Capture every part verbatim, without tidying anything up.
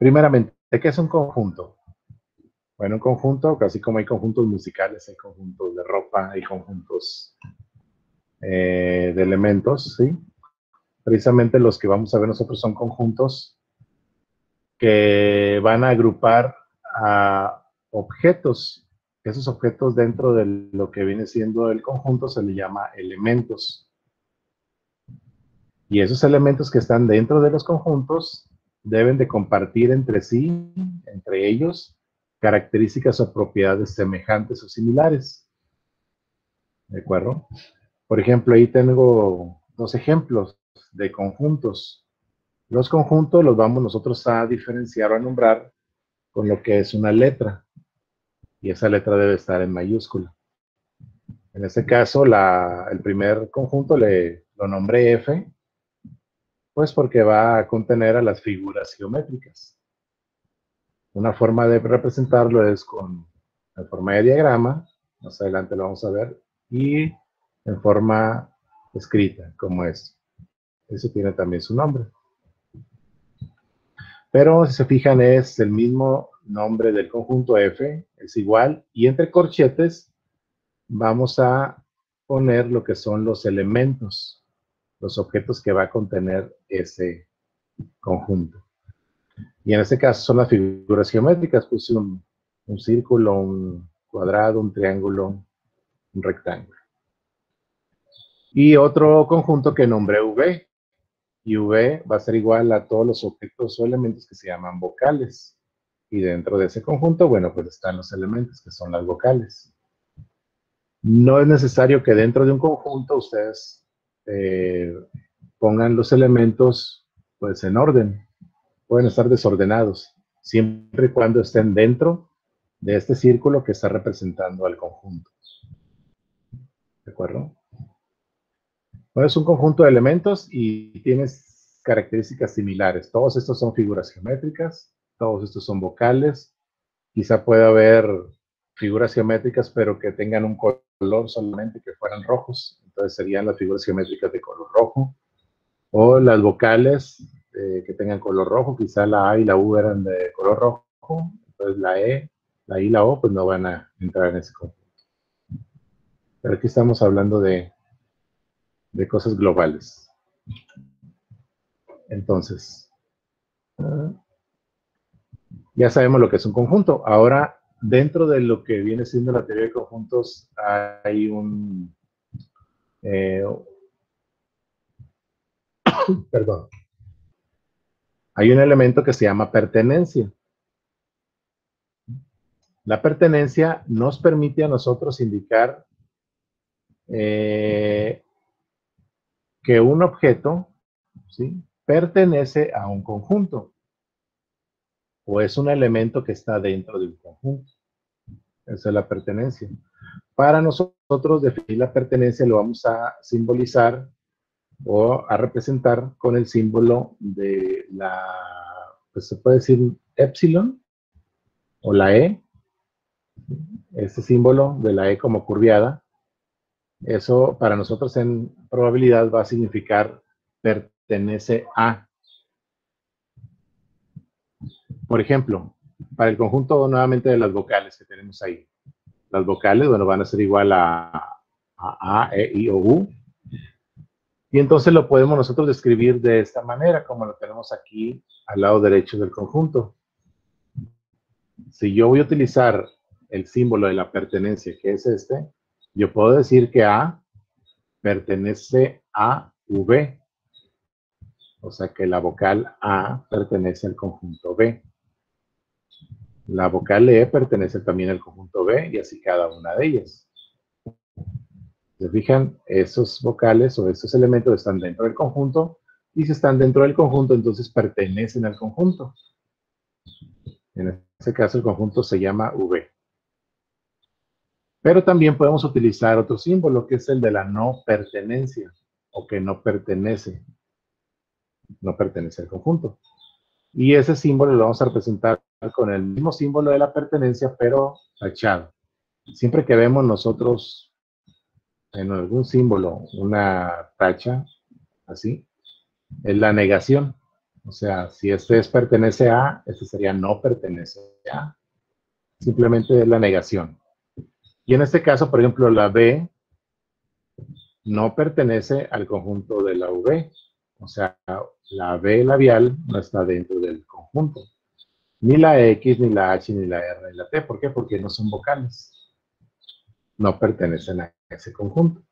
Primeramente, ¿qué es un conjunto? Bueno, un conjunto, casi como hay conjuntos musicales, hay conjuntos de ropa, hay conjuntos eh, de elementos, ¿sí? Precisamente los que vamos a ver nosotros son conjuntos que van a agrupar a objetos. Esos objetos dentro de lo que viene siendo el conjunto se le llama elementos. Y esos elementos que están dentro de los conjuntos deben de compartir entre sí, entre ellos, características o propiedades semejantes o similares. ¿De acuerdo? Por ejemplo, ahí tengo dos ejemplos de conjuntos. Los conjuntos los vamos nosotros a diferenciar o a nombrar con lo que es una letra. Y esa letra debe estar en mayúscula. En este caso, la, el primer conjunto le, lo nombré F, pues porque va a contener a las figuras geométricas. Una forma de representarlo es con en forma de diagrama, más adelante lo vamos a ver, y en forma escrita, como es. Eso tiene también su nombre. Pero si se fijan es el mismo nombre del conjunto F, es igual, y entre corchetes vamos a poner lo que son los elementos, los objetos que va a contener ese conjunto. Y en este caso son las figuras geométricas, puse un, un círculo, un cuadrado, un triángulo, un rectángulo. Y otro conjunto que nombré V, y V va a ser igual a todos los objetos o elementos que se llaman vocales. Y dentro de ese conjunto, bueno, pues están los elementos que son las vocales. No es necesario que dentro de un conjunto ustedes eh, pongan los elementos pues en orden. Pueden estar desordenados, siempre y cuando estén dentro de este círculo que está representando al conjunto. ¿De acuerdo? Bueno, es un conjunto de elementos y tienes características similares. Todos estos son figuras geométricas, todos estos son vocales. Quizá pueda haber figuras geométricas, pero que tengan un color solamente, que fueran rojos. Entonces serían las figuras geométricas de color rojo. O las vocales eh, que tengan color rojo, quizá la A y la U eran de color rojo, entonces la E, la I y la O pues no van a entrar en ese conjunto. Pero aquí estamos hablando de, de cosas globales. Entonces, uh, ya sabemos lo que es un conjunto. Ahora, dentro de lo que viene siendo la teoría de conjuntos, hay un... Eh, perdón. Hay un elemento que se llama pertenencia. La pertenencia nos permite a nosotros indicar eh, que un objeto, ¿sí?, pertenece a un conjunto o es un elemento que está dentro de un conjunto. Esa es la pertenencia. Para nosotros definir la pertenencia lo vamos a simbolizar o a representar con el símbolo de la, pues se puede decir epsilon o la E. Este símbolo de la E como curviada, eso para nosotros en probabilidad va a significar pertenece a. Por ejemplo, para el conjunto nuevamente de las vocales que tenemos ahí. Las vocales, bueno, van a ser igual a, a A, E, I o U. Y entonces lo podemos nosotros describir de esta manera, como lo tenemos aquí al lado derecho del conjunto. Si yo voy a utilizar el símbolo de la pertenencia, que es este, yo puedo decir que A pertenece a V. O sea que la vocal A pertenece al conjunto B. La vocal E pertenece también al conjunto B y así cada una de ellas. ¿Se fijan? Esos vocales o esos elementos están dentro del conjunto y si están dentro del conjunto, entonces pertenecen al conjunto. En este caso, el conjunto se llama V. Pero también podemos utilizar otro símbolo, que es el de la no pertenencia, o que no pertenece. No pertenece al conjunto. Y ese símbolo lo vamos a representar con el mismo símbolo de la pertenencia, pero tachado. Siempre que vemos nosotros en algún símbolo una tacha, así, es la negación. O sea, si este es pertenece a, este sería no pertenece a. Simplemente es la negación. Y en este caso, por ejemplo, la B no pertenece al conjunto de la V. O sea, la B labial no está dentro del conjunto. Ni la X, ni la H, ni la R, ni la T. ¿Por qué? Porque no son vocales. No pertenecen a ese conjunto.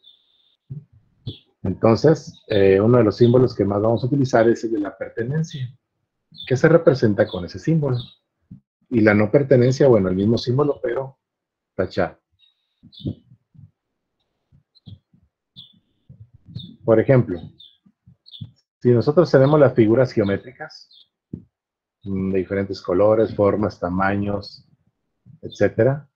Entonces, eh, uno de los símbolos que más vamos a utilizar es el de la pertenencia, que se representa con ese símbolo. Y la no pertenencia, bueno, el mismo símbolo, pero tachado. Por ejemplo, si nosotros tenemos las figuras geométricas de diferentes colores, formas, tamaños, etcétera,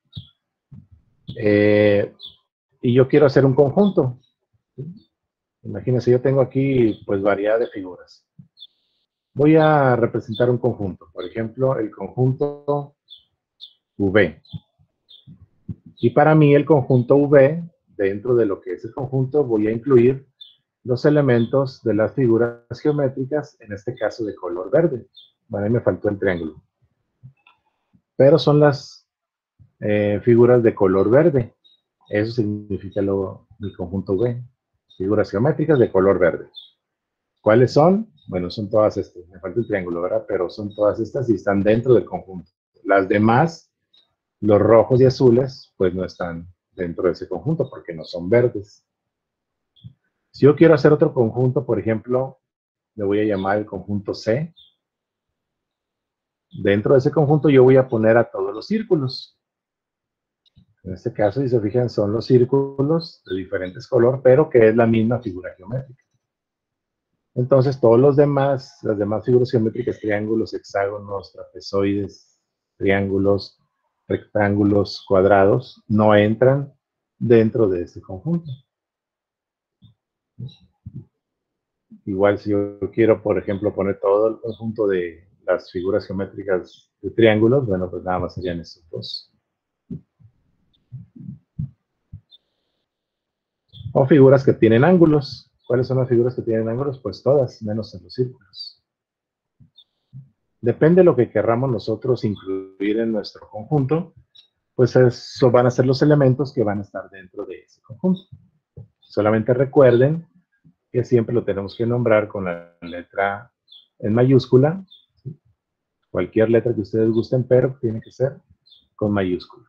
eh, y yo quiero hacer un conjunto. Imagínense, yo tengo aquí pues variedad de figuras. Voy a representar un conjunto, por ejemplo, el conjunto V. Y para mí el conjunto V, dentro de lo que es el conjunto, voy a incluir los elementos de las figuras geométricas, en este caso de color verde. Bueno, ahí me faltó el triángulo. Pero son las eh, figuras de color verde. Eso significa lo, el conjunto V. Figuras geométricas de color verde. ¿Cuáles son? Bueno, son todas estas. Me falta el triángulo, ¿verdad? Pero son todas estas y están dentro del conjunto. Las demás, los rojos y azules, pues no están dentro de ese conjunto porque no son verdes. Si yo quiero hacer otro conjunto, por ejemplo, le voy a llamar el conjunto C. Dentro de ese conjunto yo voy a poner a todos los círculos. En este caso, si se fijan, son los círculos de diferentes colores, pero que es la misma figura geométrica. Entonces, todos los demás, las demás figuras geométricas, triángulos, hexágonos, trapezoides, triángulos, rectángulos, cuadrados, no entran dentro de este conjunto. Igual si yo quiero, por ejemplo, poner todo el conjunto de las figuras geométricas de triángulos, bueno, pues nada más serían estos dos. O figuras que tienen ángulos. ¿Cuáles son las figuras que tienen ángulos? Pues todas, menos en los círculos. Depende de lo que querramos nosotros incluir en nuestro conjunto, pues eso van a ser los elementos que van a estar dentro de ese conjunto. Solamente recuerden que siempre lo tenemos que nombrar con la letra en mayúscula. Cualquier letra que ustedes gusten, pero tiene que ser con mayúscula.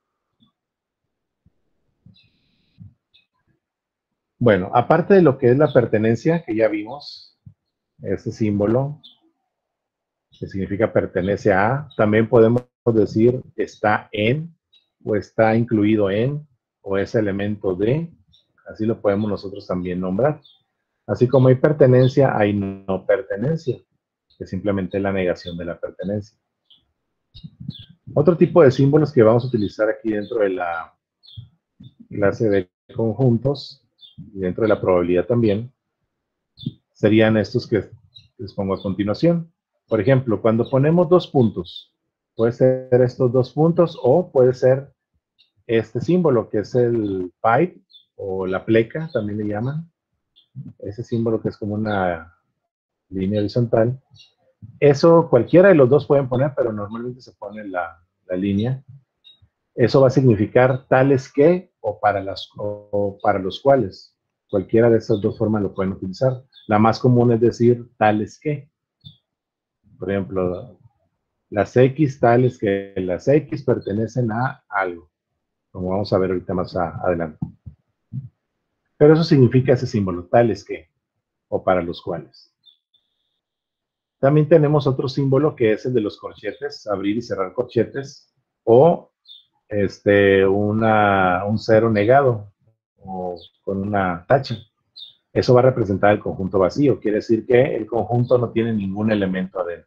Bueno, aparte de lo que es la pertenencia, que ya vimos, este símbolo, que significa pertenece a, también podemos decir está en, o está incluido en, o es elemento de, así lo podemos nosotros también nombrar. Así como hay pertenencia, hay no pertenencia, que es simplemente la negación de la pertenencia. Otro tipo de símbolos que vamos a utilizar aquí dentro de la clase de conjuntos, y dentro de la probabilidad también, serían estos que les pongo a continuación. Por ejemplo, cuando ponemos dos puntos, puede ser estos dos puntos o puede ser este símbolo que es el pipe o la pleca, también le llaman. Ese símbolo que es como una línea horizontal. Eso cualquiera de los dos pueden poner, pero normalmente se pone la, la línea. Eso va a significar tales que o para, las, o, o para los cuales. Cualquiera de esas dos formas lo pueden utilizar. La más común es decir tales que. Por ejemplo, las X tales que las X pertenecen a algo. Como vamos a ver ahorita más a, adelante. Pero eso significa ese símbolo, tales que o para los cuales. También tenemos otro símbolo que es el de los corchetes, abrir y cerrar corchetes, o este, una, un cero negado, o con una tacha. Eso va a representar el conjunto vacío, quiere decir que el conjunto no tiene ningún elemento adentro.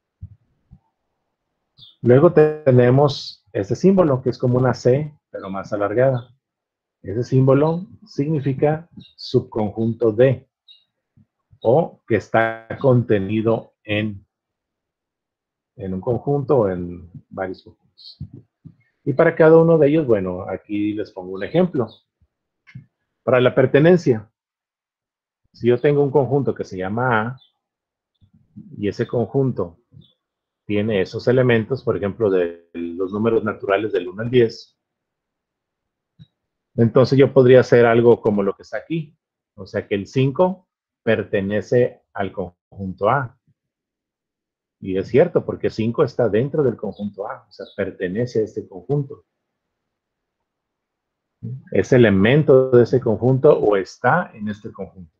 Luego tenemos este símbolo que es como una C, pero más alargada. Ese símbolo significa subconjunto de, o que está contenido en, en un conjunto o en varios conjuntos. Y para cada uno de ellos, bueno, aquí les pongo un ejemplo. Para la pertenencia, si yo tengo un conjunto que se llama A, y ese conjunto tiene esos elementos, por ejemplo, de los números naturales del uno al diez, entonces yo podría hacer algo como lo que está aquí. O sea que el cinco pertenece al conjunto A. Y es cierto, porque cinco está dentro del conjunto A, o sea, pertenece a este conjunto. Es elemento de ese conjunto o está en este conjunto.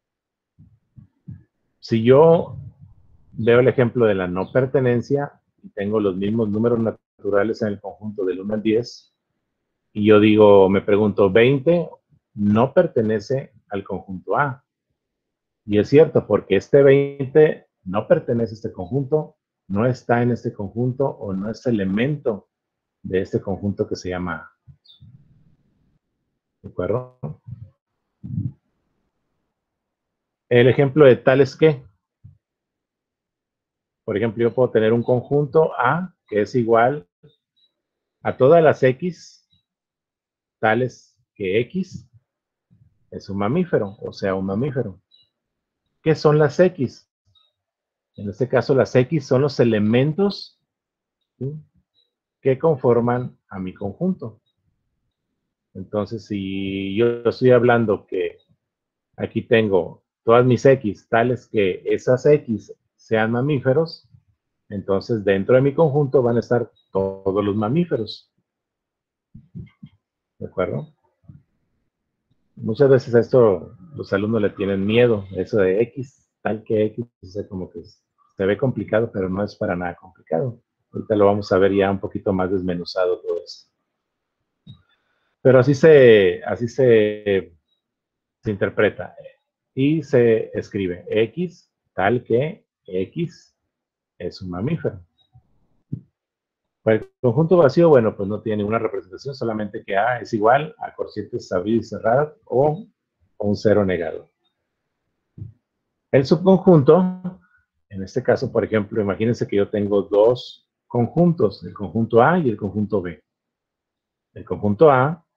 Si yo veo el ejemplo de la no pertenencia y tengo los mismos números naturales en el conjunto del uno al diez, y yo digo, me pregunto, veinte no pertenece al conjunto A. Y es cierto, porque este veinte no pertenece a este conjunto, no está en este conjunto o no es elemento de este conjunto que se llama A. ¿De acuerdo? El ejemplo de tal es que, por ejemplo, yo puedo tener un conjunto A que es igual a todas las X, tales que X es un mamífero, o sea, un mamífero. ¿Qué son las X? En este caso, las X son los elementos, ¿sí?, que conforman a mi conjunto. Entonces, si yo estoy hablando que aquí tengo todas mis X, tales que esas X sean mamíferos, entonces dentro de mi conjunto van a estar todos los mamíferos. ¿De acuerdo? Muchas veces a esto los alumnos le tienen miedo, eso de X, tal que X, o sea, como que se ve complicado, pero no es para nada complicado. Ahorita lo vamos a ver ya un poquito más desmenuzado todo eso. Pero así se, así se, se interpreta y se escribe X, tal que X es un mamífero. Para el conjunto vacío, bueno, pues no tiene ninguna representación, solamente que A es igual a corchetes abridas y cerradas o, o un cero negado. El subconjunto, en este caso, por ejemplo, imagínense que yo tengo dos conjuntos, el conjunto A y el conjunto B. El conjunto A,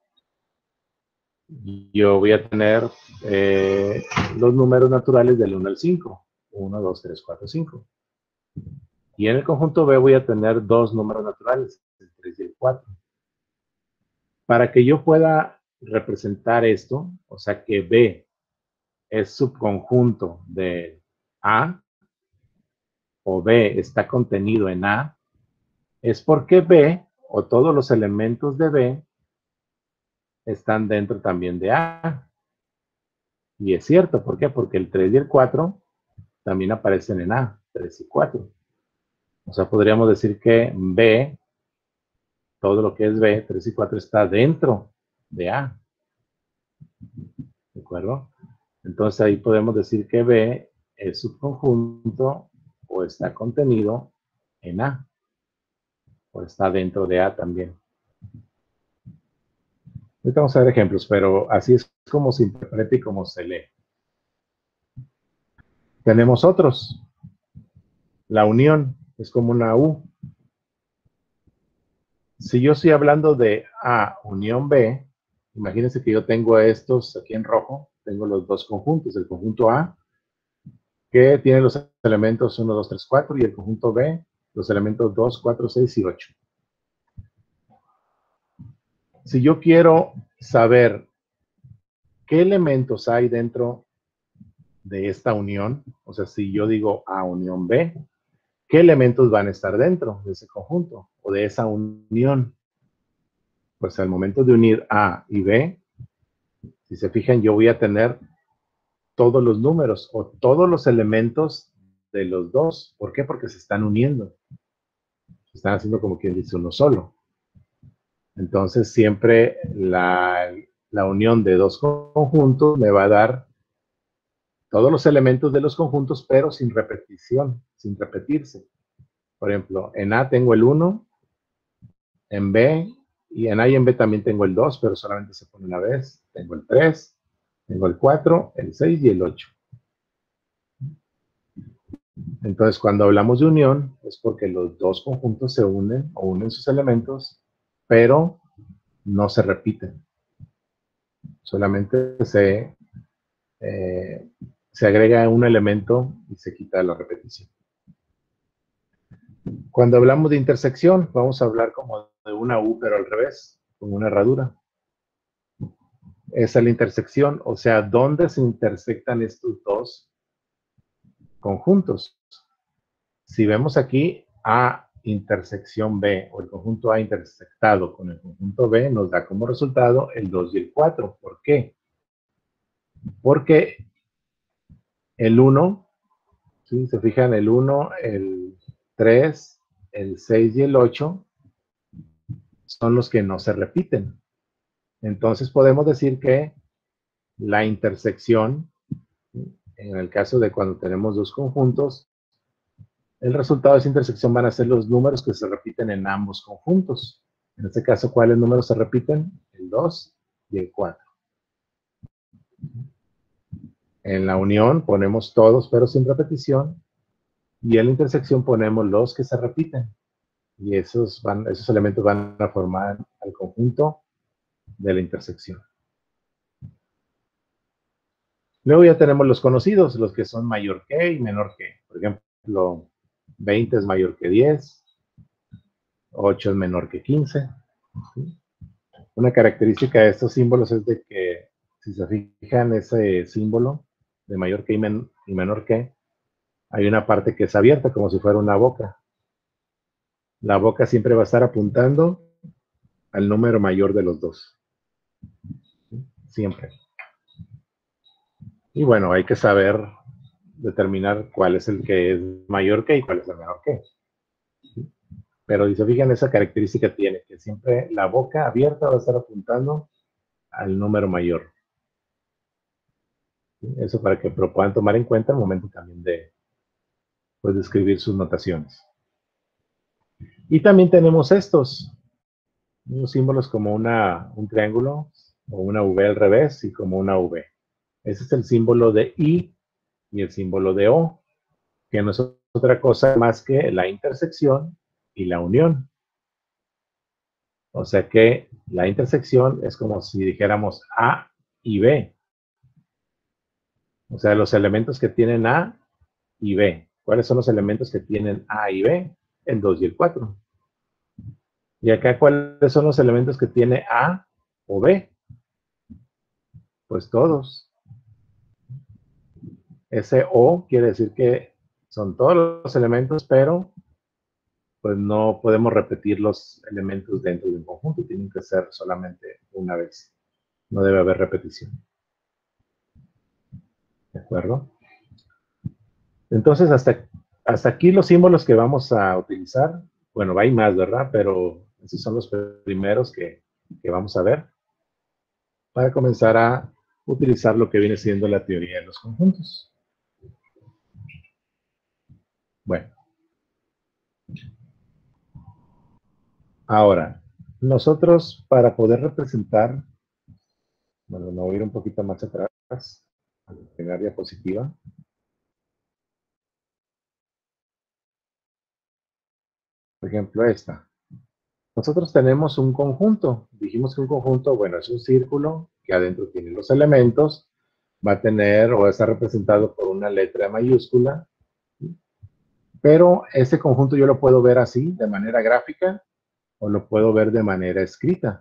yo voy a tener eh, los números naturales del uno al cinco. uno, dos, tres, cuatro, cinco. Y en el conjunto B voy a tener dos números naturales, el tres y el cuatro. Para que yo pueda representar esto, o sea que B es subconjunto de A, o B está contenido en A, es porque B, o todos los elementos de B, están dentro también de A. Y es cierto, ¿por qué? Porque el tres y el cuatro también aparecen en A, tres y cuatro. O sea, podríamos decir que B, todo lo que es B, tres y cuatro, está dentro de A. ¿De acuerdo? Entonces ahí podemos decir que B es subconjunto o está contenido en A. O está dentro de A también. Ahorita vamos a ver ejemplos, pero así es como se interpreta y como se lee. Tenemos otros. La unión es como una U. Si yo estoy hablando de A unión B, imagínense que yo tengo estos aquí en rojo, tengo los dos conjuntos, el conjunto A, que tiene los elementos uno, dos, tres, cuatro, y el conjunto B, los elementos dos, cuatro, seis y ocho. Si yo quiero saber qué elementos hay dentro de esta unión, o sea, si yo digo A unión B, ¿qué elementos van a estar dentro de ese conjunto o de esa unión? Pues al momento de unir A y B, si se fijan, yo voy a tener todos los números o todos los elementos de los dos. ¿Por qué? Porque se están uniendo. Se están haciendo como quien dice uno solo. Entonces siempre la, la unión de dos conjuntos me va a dar todos los elementos de los conjuntos, pero sin repetición, sin repetirse. Por ejemplo, en A tengo el uno, en B, y en A y en B también tengo el dos, pero solamente se pone una vez. Tengo el tres, tengo el cuatro, el seis y el ocho. Entonces, cuando hablamos de unión, es porque los dos conjuntos se unen o unen sus elementos, pero no se repiten. Solamente se, eh, se agrega un elemento y se quita la repetición. Cuando hablamos de intersección, vamos a hablar como de una U, pero al revés, como una herradura. Esa es la intersección, o sea, ¿dónde se intersectan estos dos conjuntos? Si vemos aquí A intersección B, o el conjunto A intersectado con el conjunto B, nos da como resultado el dos y el cuatro. ¿Por qué? Porque el uno, ¿sí? Se fijan, el uno, el tres, el seis y el ocho son los que no se repiten. Entonces podemos decir que la intersección, en el caso de cuando tenemos dos conjuntos, el resultado de esa intersección van a ser los números que se repiten en ambos conjuntos. En este caso, ¿cuáles números se repiten? El dos y el cuatro. En la unión ponemos todos, pero sin repetición. Y en la intersección ponemos los que se repiten. Y esos, van, esos elementos van a formar el conjunto de la intersección. Luego ya tenemos los conocidos, los que son mayor que y menor que. Por ejemplo, veinte es mayor que diez, ocho es menor que quince. Una característica de estos símbolos es de que, si se fijan, ese símbolo de mayor que y, men y menor que, hay una parte que es abierta, como si fuera una boca. La boca siempre va a estar apuntando al número mayor de los dos. Siempre. Y bueno, hay que saber determinar cuál es el que es mayor que y cuál es el menor que. Pero si se fijan, esa característica tiene que siempre la boca abierta va a estar apuntando al número mayor. Eso para que lo puedan tomar en cuenta al momento también de, pues, de escribir sus notaciones. Y también tenemos estos, unos símbolos como una, un triángulo o una V al revés y como una V. Ese es el símbolo de I y el símbolo de O, que no es otra cosa más que la intersección y la unión. O sea que la intersección es como si dijéramos A y B. O sea, los elementos que tienen A y B. ¿Cuáles son los elementos que tienen A y B? El dos y el cuatro. Y acá, ¿cuáles son los elementos que tiene A o B? Pues todos. Ese O quiere decir que son todos los elementos, pero pues no podemos repetir los elementos dentro de un conjunto. Tienen que ser solamente una vez. No debe haber repetición. ¿De acuerdo? Entonces, hasta, hasta aquí los símbolos que vamos a utilizar. Bueno, hay más, ¿verdad? Pero esos son los primeros que, que vamos a ver para comenzar a utilizar lo que viene siendo la teoría de los conjuntos. Bueno. Ahora, nosotros para poder representar, bueno, me voy a ir un poquito más atrás, a la primera diapositiva. Por ejemplo, esta. Nosotros tenemos un conjunto. Dijimos que un conjunto, bueno, es un círculo que adentro tiene los elementos, va a tener o va a estar representado por una letra mayúscula, pero ese conjunto yo lo puedo ver así, de manera gráfica, o lo puedo ver de manera escrita.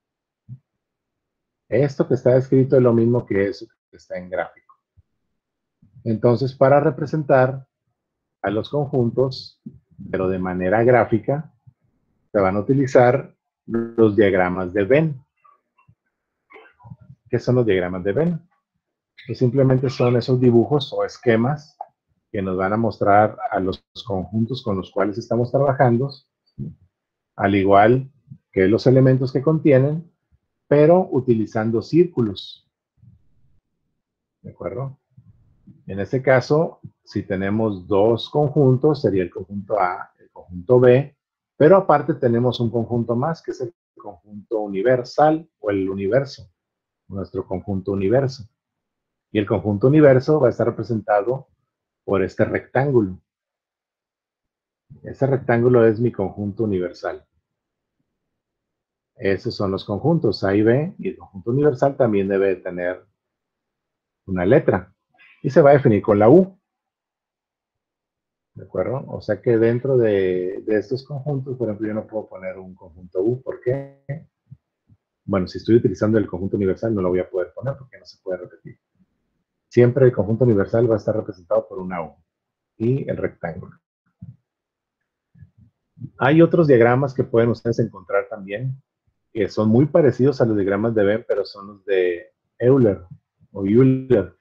Esto que está escrito es lo mismo que eso que está en gráfico. Entonces, para representar a los conjuntos, pero de manera gráfica, se van a utilizar los diagramas de Venn. ¿Qué son los diagramas de Venn? Pues simplemente son esos dibujos o esquemas que nos van a mostrar a los conjuntos con los cuales estamos trabajando, al igual que los elementos que contienen, pero utilizando círculos. ¿De acuerdo? En este caso, si tenemos dos conjuntos, sería el conjunto A, el conjunto B, pero aparte tenemos un conjunto más, que es el conjunto universal o el universo, nuestro conjunto universo. Y el conjunto universo va a estar representado por este rectángulo. Este rectángulo es mi conjunto universal. Esos son los conjuntos A y B, y el conjunto universal también debe tener una letra. Y se va a definir con la U. ¿De acuerdo? O sea que dentro de, de estos conjuntos, por ejemplo, yo no puedo poner un conjunto U. ¿Por qué? Bueno, si estoy utilizando el conjunto universal, no lo voy a poder poner porque no se puede repetir. Siempre el conjunto universal va a estar representado por una U y el rectángulo. Hay otros diagramas que pueden ustedes encontrar también, que son muy parecidos a los diagramas de Venn, pero son los de Euler o Euler.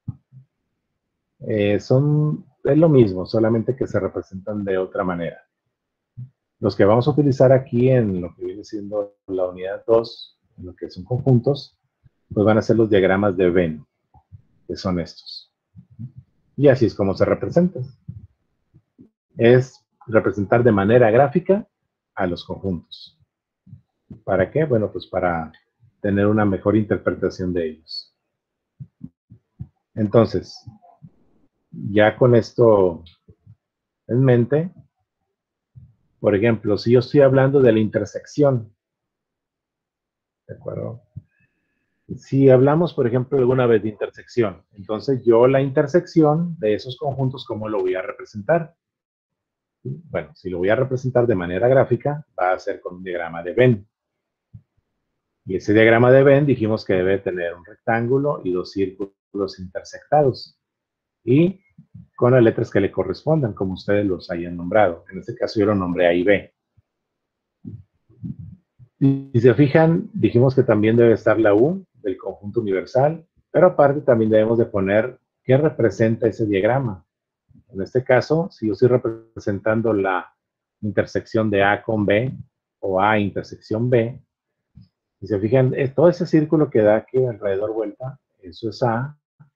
Eh, son, es lo mismo, solamente que se representan de otra manera. Los que vamos a utilizar aquí en lo que viene siendo la unidad dos, en lo que son conjuntos, pues van a ser los diagramas de Venn, que son estos. Y así es como se representan. Es representar de manera gráfica a los conjuntos. ¿Para qué? Bueno, pues para tener una mejor interpretación de ellos. Entonces, ya con esto en mente, por ejemplo, si yo estoy hablando de la intersección, ¿de acuerdo? Si hablamos, por ejemplo, alguna vez de intersección, entonces yo la intersección de esos conjuntos, ¿cómo lo voy a representar? Bueno, si lo voy a representar de manera gráfica, va a ser con un diagrama de Venn. Y ese diagrama de Venn dijimos que debe tener un rectángulo y dos círculos intersectados. Y con las letras que le correspondan, como ustedes los hayan nombrado. En este caso yo lo nombré A y B. Y si se fijan, dijimos que también debe estar la U del conjunto universal, pero aparte también debemos de poner qué representa ese diagrama. En este caso, si yo estoy representando la intersección de A con B, o A intersección B, si se fijan, todo ese círculo que da aquí alrededor vuelta, eso es A,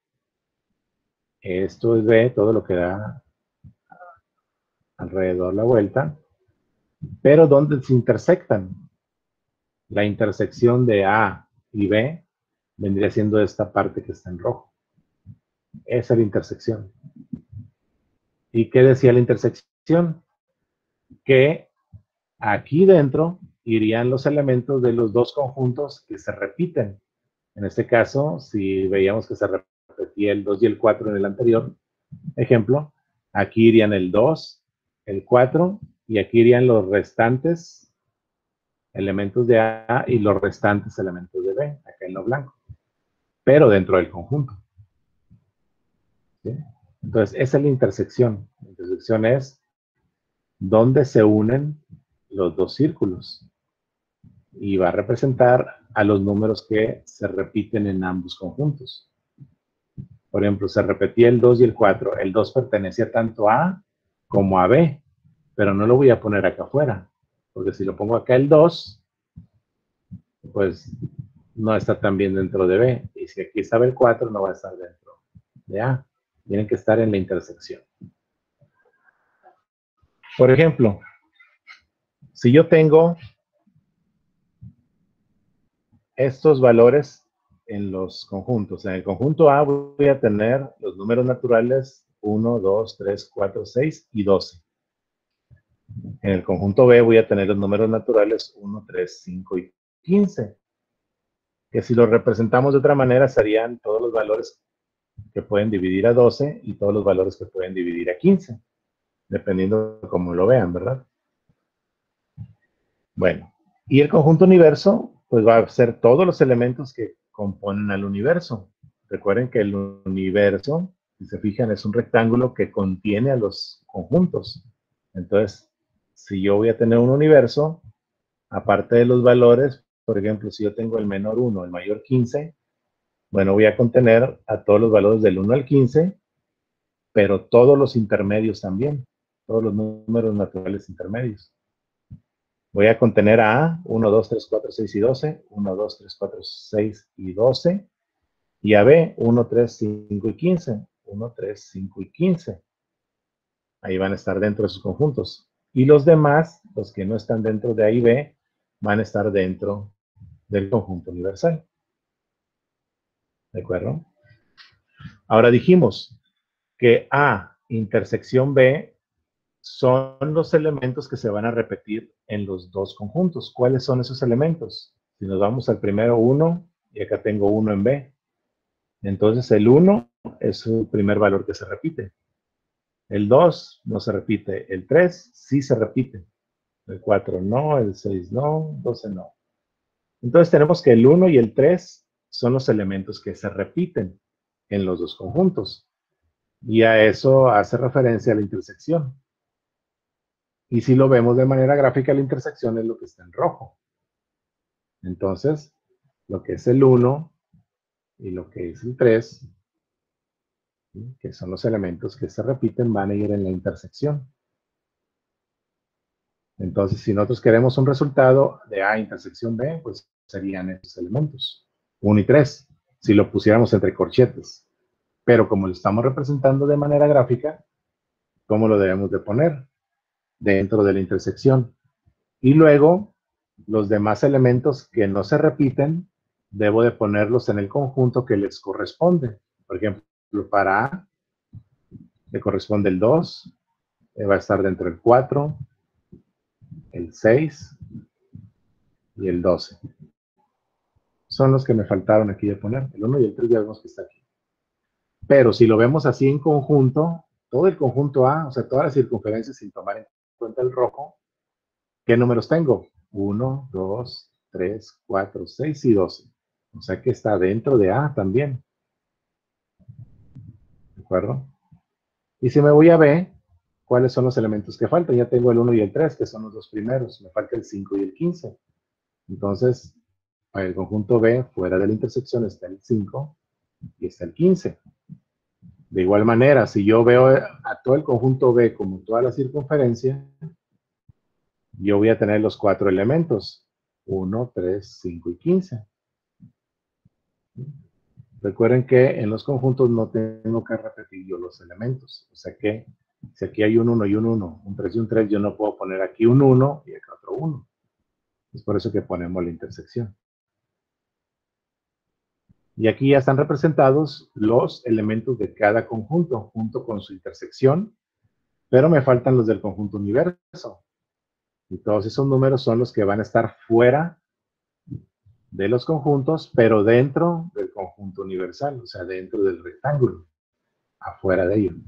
esto es B, todo lo que da alrededor la vuelta, pero ¿dónde se intersectan? La intersección de A y B vendría siendo esta parte que está en rojo. Esa es la intersección. ¿Y qué decía la intersección? Que aquí dentro irían los elementos de los dos conjuntos que se repiten. En este caso, si veíamos que se repetía el dos y el cuatro en el anterior ejemplo, aquí irían el dos, el cuatro, y aquí irían los restantes elementos de A y los restantes elementos de B, acá en lo blanco, pero dentro del conjunto. ¿Sí? Entonces, esa es la intersección. La intersección es donde se unen los dos círculos y va a representar a los números que se repiten en ambos conjuntos. Por ejemplo, se repetía el dos y el cuatro. El dos pertenecía tanto a A como a B, pero no lo voy a poner acá afuera, porque si lo pongo acá el dos, pues no está también dentro de B. Y si aquí estaba el cuatro, no va a estar dentro de A. Tienen que estar en la intersección. Por ejemplo, si yo tengo estos valores en los conjuntos, en el conjunto A voy a tener los números naturales uno, dos, tres, cuatro, seis y doce. En el conjunto B voy a tener los números naturales uno, tres, cinco y quince. Que si los representamos de otra manera serían todos los valores que pueden dividir a doce y todos los valores que pueden dividir a quince, dependiendo de cómo lo vean, ¿verdad? Bueno, y el conjunto universo, pues va a ser todos los elementos que componen al universo. Recuerden que el universo, si se fijan, es un rectángulo que contiene a los conjuntos. Entonces, si yo voy a tener un universo, aparte de los valores, por ejemplo, si yo tengo el menor uno, el mayor quince, bueno, voy a contener a todos los valores del uno al quince, pero todos los intermedios también, todos los números naturales intermedios. Voy a contener a A, uno, dos, tres, cuatro, seis y doce, uno, dos, tres, cuatro, seis y doce, y a B, uno, tres, cinco y quince, uno, tres, cinco y quince. Ahí van a estar dentro de sus conjuntos. Y los demás, los que no están dentro de A y B, van a estar dentro del conjunto universal. ¿De acuerdo? Ahora dijimos que A intersección B son los elementos que se van a repetir en los dos conjuntos. ¿Cuáles son esos elementos? Si nos vamos al primero, uno, y acá tengo uno en B. Entonces el uno es el primer valor que se repite. El dos no se repite, el tres sí se repite, el cuatro no, el seis no, doce no. Entonces tenemos que el uno y el tres son los elementos que se repiten en los dos conjuntos. Y a eso hace referencia a la intersección. Y si lo vemos de manera gráfica, la intersección es lo que está en rojo. Entonces, lo que es el uno y lo que es el tres, que son los elementos que se repiten, van a ir en la intersección. Entonces, si nosotros queremos un resultado de A intersección B, pues serían estos elementos, uno y tres, si lo pusiéramos entre corchetes. Pero como lo estamos representando de manera gráfica, ¿cómo lo debemos de poner? Dentro de la intersección. Y luego, los demás elementos que no se repiten, debo de ponerlos en el conjunto que les corresponde. Por ejemplo, para A, le corresponde el dos, va a estar dentro del cuatro, el seis y el doce. Son los que me faltaron aquí de poner. El uno y el tres ya vemos que está aquí. Pero si lo vemos así en conjunto, todo el conjunto A, o sea, todas las circunferencias sin tomar en cuenta el rojo, ¿qué números tengo? uno, dos, tres, cuatro, seis y doce. O sea que está dentro de A también. ¿De acuerdo? Y si me voy a B, ¿cuáles son los elementos que faltan? Ya tengo el uno y el tres, que son los dos primeros. Me falta el cinco y el quince. Entonces, para el conjunto B, fuera de la intersección, está el cinco y está el quince. De igual manera, si yo veo a todo el conjunto B como toda la circunferencia, yo voy a tener los cuatro elementos, uno, tres, cinco y quince. Recuerden que en los conjuntos no tengo que repetir yo los elementos. O sea que si aquí hay un uno y un uno, un tres y un tres, yo no puedo poner aquí un uno y acá otro uno. Es por eso que ponemos la intersección. Y aquí ya están representados los elementos de cada conjunto, junto con su intersección, pero me faltan los del conjunto universo. Y todos esos números son los que van a estar fuera de los conjuntos, pero dentro del conjunto universal, o sea, dentro del rectángulo, afuera de ello.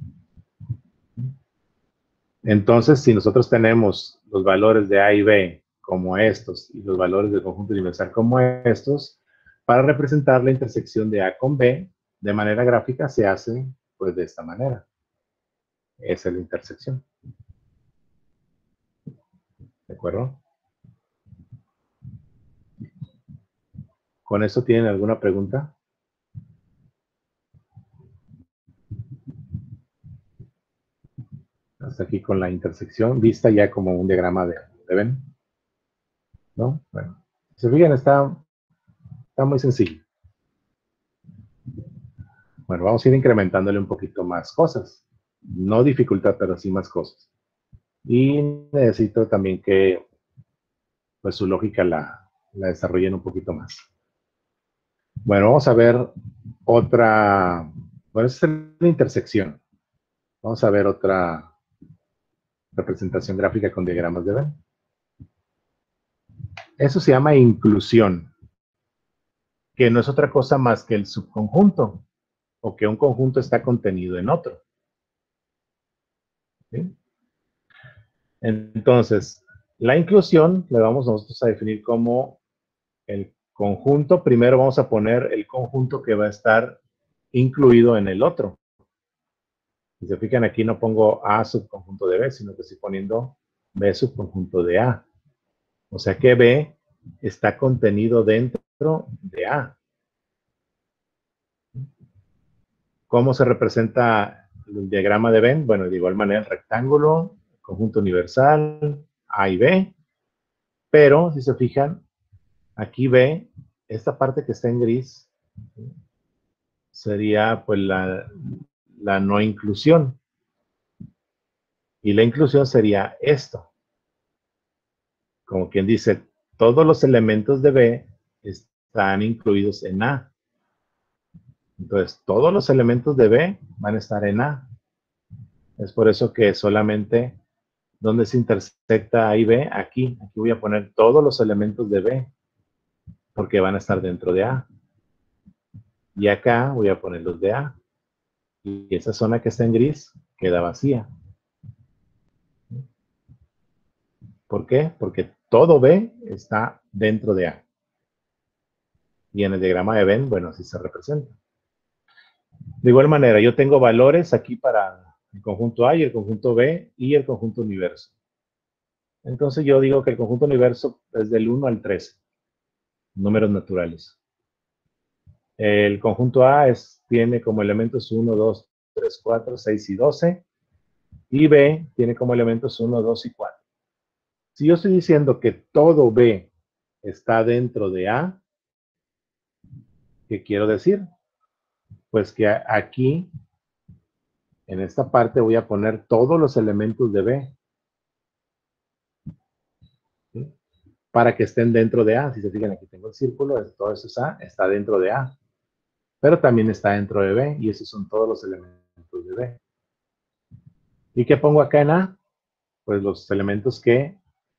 Entonces, si nosotros tenemos los valores de A y B como estos, y los valores del conjunto universal como estos, para representar la intersección de A con B, de manera gráfica se hace pues de esta manera. Esa es la intersección. ¿De acuerdo? ¿Con eso tienen alguna pregunta? Hasta aquí con la intersección, vista ya como un diagrama de, de Venn. ¿No? Bueno, si se fijan, está, está muy sencillo. Bueno, vamos a ir incrementándole un poquito más cosas. No dificultad, pero sí más cosas. Y necesito también que pues, su lógica la, la desarrollen un poquito más. Bueno, vamos a ver otra... Bueno, esa es la intersección. Vamos a ver otra representación gráfica con diagramas de Venn. Eso se llama inclusión, que no es otra cosa más que el subconjunto, o que un conjunto está contenido en otro. ¿Sí? Entonces, la inclusión la vamos nosotros a definir como el conjunto. Primero vamos a poner el conjunto que va a estar incluido en el otro. Si se fijan, aquí no pongo A subconjunto de B, sino que estoy poniendo B subconjunto de A. O sea que B está contenido dentro de A. ¿Cómo se representa el diagrama de Venn? Bueno, de igual manera, el rectángulo, conjunto universal, A y B. Pero, si se fijan, aquí B, esta parte que está en gris, sería pues la, la no inclusión. Y la inclusión sería esto. Como quien dice, todos los elementos de B están incluidos en A. Entonces, todos los elementos de B van a estar en A. Es por eso que solamente donde se intersecta A y B, aquí, aquí voy a poner todos los elementos de B, porque van a estar dentro de A. Y acá voy a poner los de A. Y esa zona que está en gris queda vacía. ¿Por qué? Porque todo B está dentro de A. Y en el diagrama de Venn, bueno, así se representa. De igual manera, yo tengo valores aquí para el conjunto A y el conjunto B y el conjunto universo. Entonces yo digo que el conjunto universo es del uno al trece, números naturales. El conjunto A es, tiene como elementos uno, dos, tres, cuatro, seis y doce. Y B tiene como elementos uno, dos y cuatro. Si yo estoy diciendo que todo B está dentro de A, ¿qué quiero decir? Pues que aquí, en esta parte, voy a poner todos los elementos de B, ¿sí? Para que estén dentro de A. Si se fijan, aquí tengo el círculo, todo eso es A, está dentro de A. Pero también está dentro de B, y esos son todos los elementos de B. ¿Y qué pongo acá en A? Pues los elementos que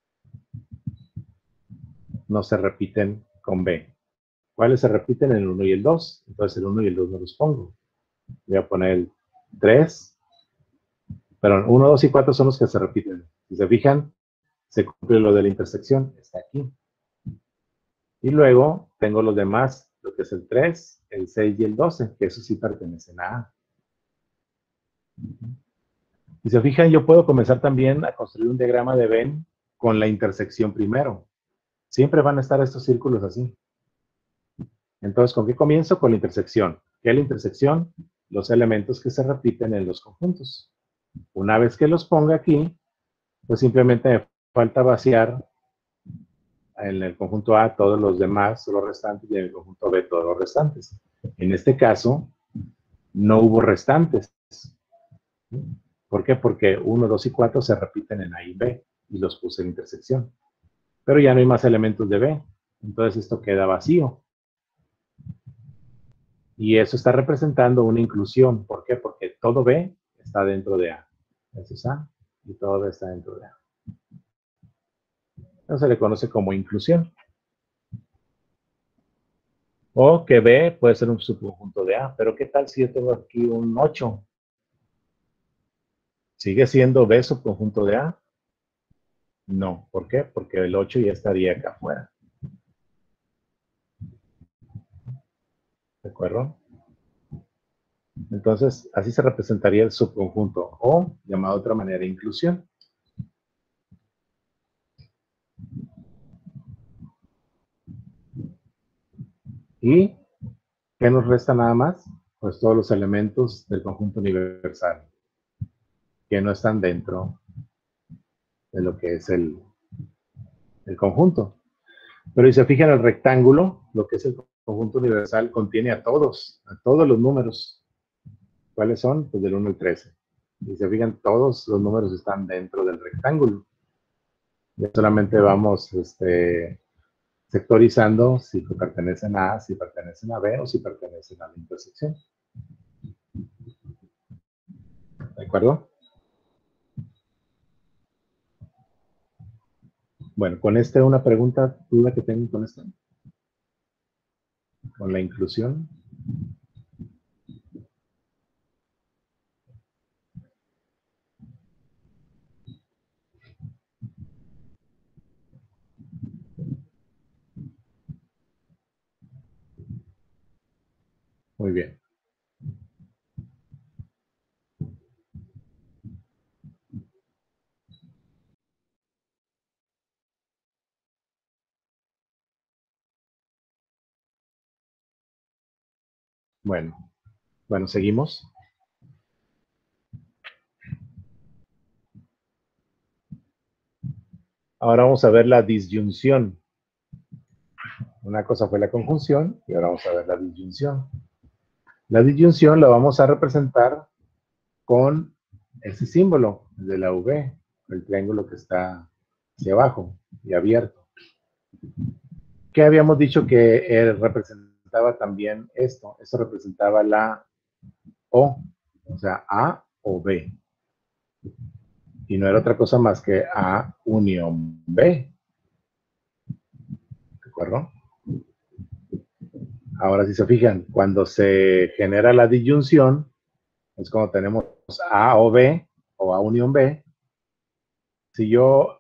no se repiten con B. ¿Cuáles se repiten? El uno y el dos. Entonces el uno y el dos no los pongo. Voy a poner el tres. Perdón, uno, dos y cuatro son los que se repiten. Si se fijan, se cumple lo de la intersección. Está aquí. Y luego tengo los demás, lo que es el tres, el seis y el doce, que esos sí pertenecen a A. Si se fijan, yo puedo comenzar también a construir un diagrama de Venn con la intersección primero. Siempre van a estar estos círculos así. Entonces, ¿con qué comienzo? Con la intersección. ¿Qué es la intersección? Los elementos que se repiten en los conjuntos. Una vez que los ponga aquí, pues simplemente me falta vaciar en el conjunto A todos los demás, los restantes, y en el conjunto B todos los restantes. En este caso, no hubo restantes. ¿Por qué? Porque uno, dos y cuatro se repiten en A y B, y los puse en intersección. Pero ya no hay más elementos de B, entonces esto queda vacío. Y eso está representando una inclusión. ¿Por qué? Porque todo B está dentro de A. Eso es A, y todo B está dentro de A. Eso se le conoce como inclusión. O que B puede ser un subconjunto de A. Pero ¿qué tal si yo tengo aquí un ocho? ¿Sigue siendo B subconjunto de A? No. ¿Por qué? Porque el ocho ya estaría acá afuera. ¿De acuerdo? Entonces, así se representaría el subconjunto, o, llamado de otra manera, inclusión. ¿Y qué nos resta nada más? Pues todos los elementos del conjunto universal que no están dentro de lo que es el, el conjunto. Pero si se fijan, el rectángulo, lo que es el conjunto universal, contiene a todos, a todos los números. ¿Cuáles son? Pues del uno al trece. Y se fijan, todos los números están dentro del rectángulo. Ya solamente vamos este, sectorizando si pertenecen a A, si pertenecen a B o si pertenecen a la intersección. ¿De acuerdo? Bueno, con este una pregunta, duda que tengo con esto. Con la inclusión. Muy bien. Bueno, bueno, seguimos. Ahora vamos a ver la disyunción. Una cosa fue la conjunción y ahora vamos a ver la disyunción. La disyunción la vamos a representar con ese símbolo de la V, el triángulo que está hacia abajo y abierto. ¿Qué habíamos dicho que eh, representaba también esto? Eso representaba la O, o sea, A o B. Y no era otra cosa más que A unión B. ¿De acuerdo? Ahora, si se fijan, cuando se genera la disyunción, Es cuando tenemos A o B, o A unión B. Si yo,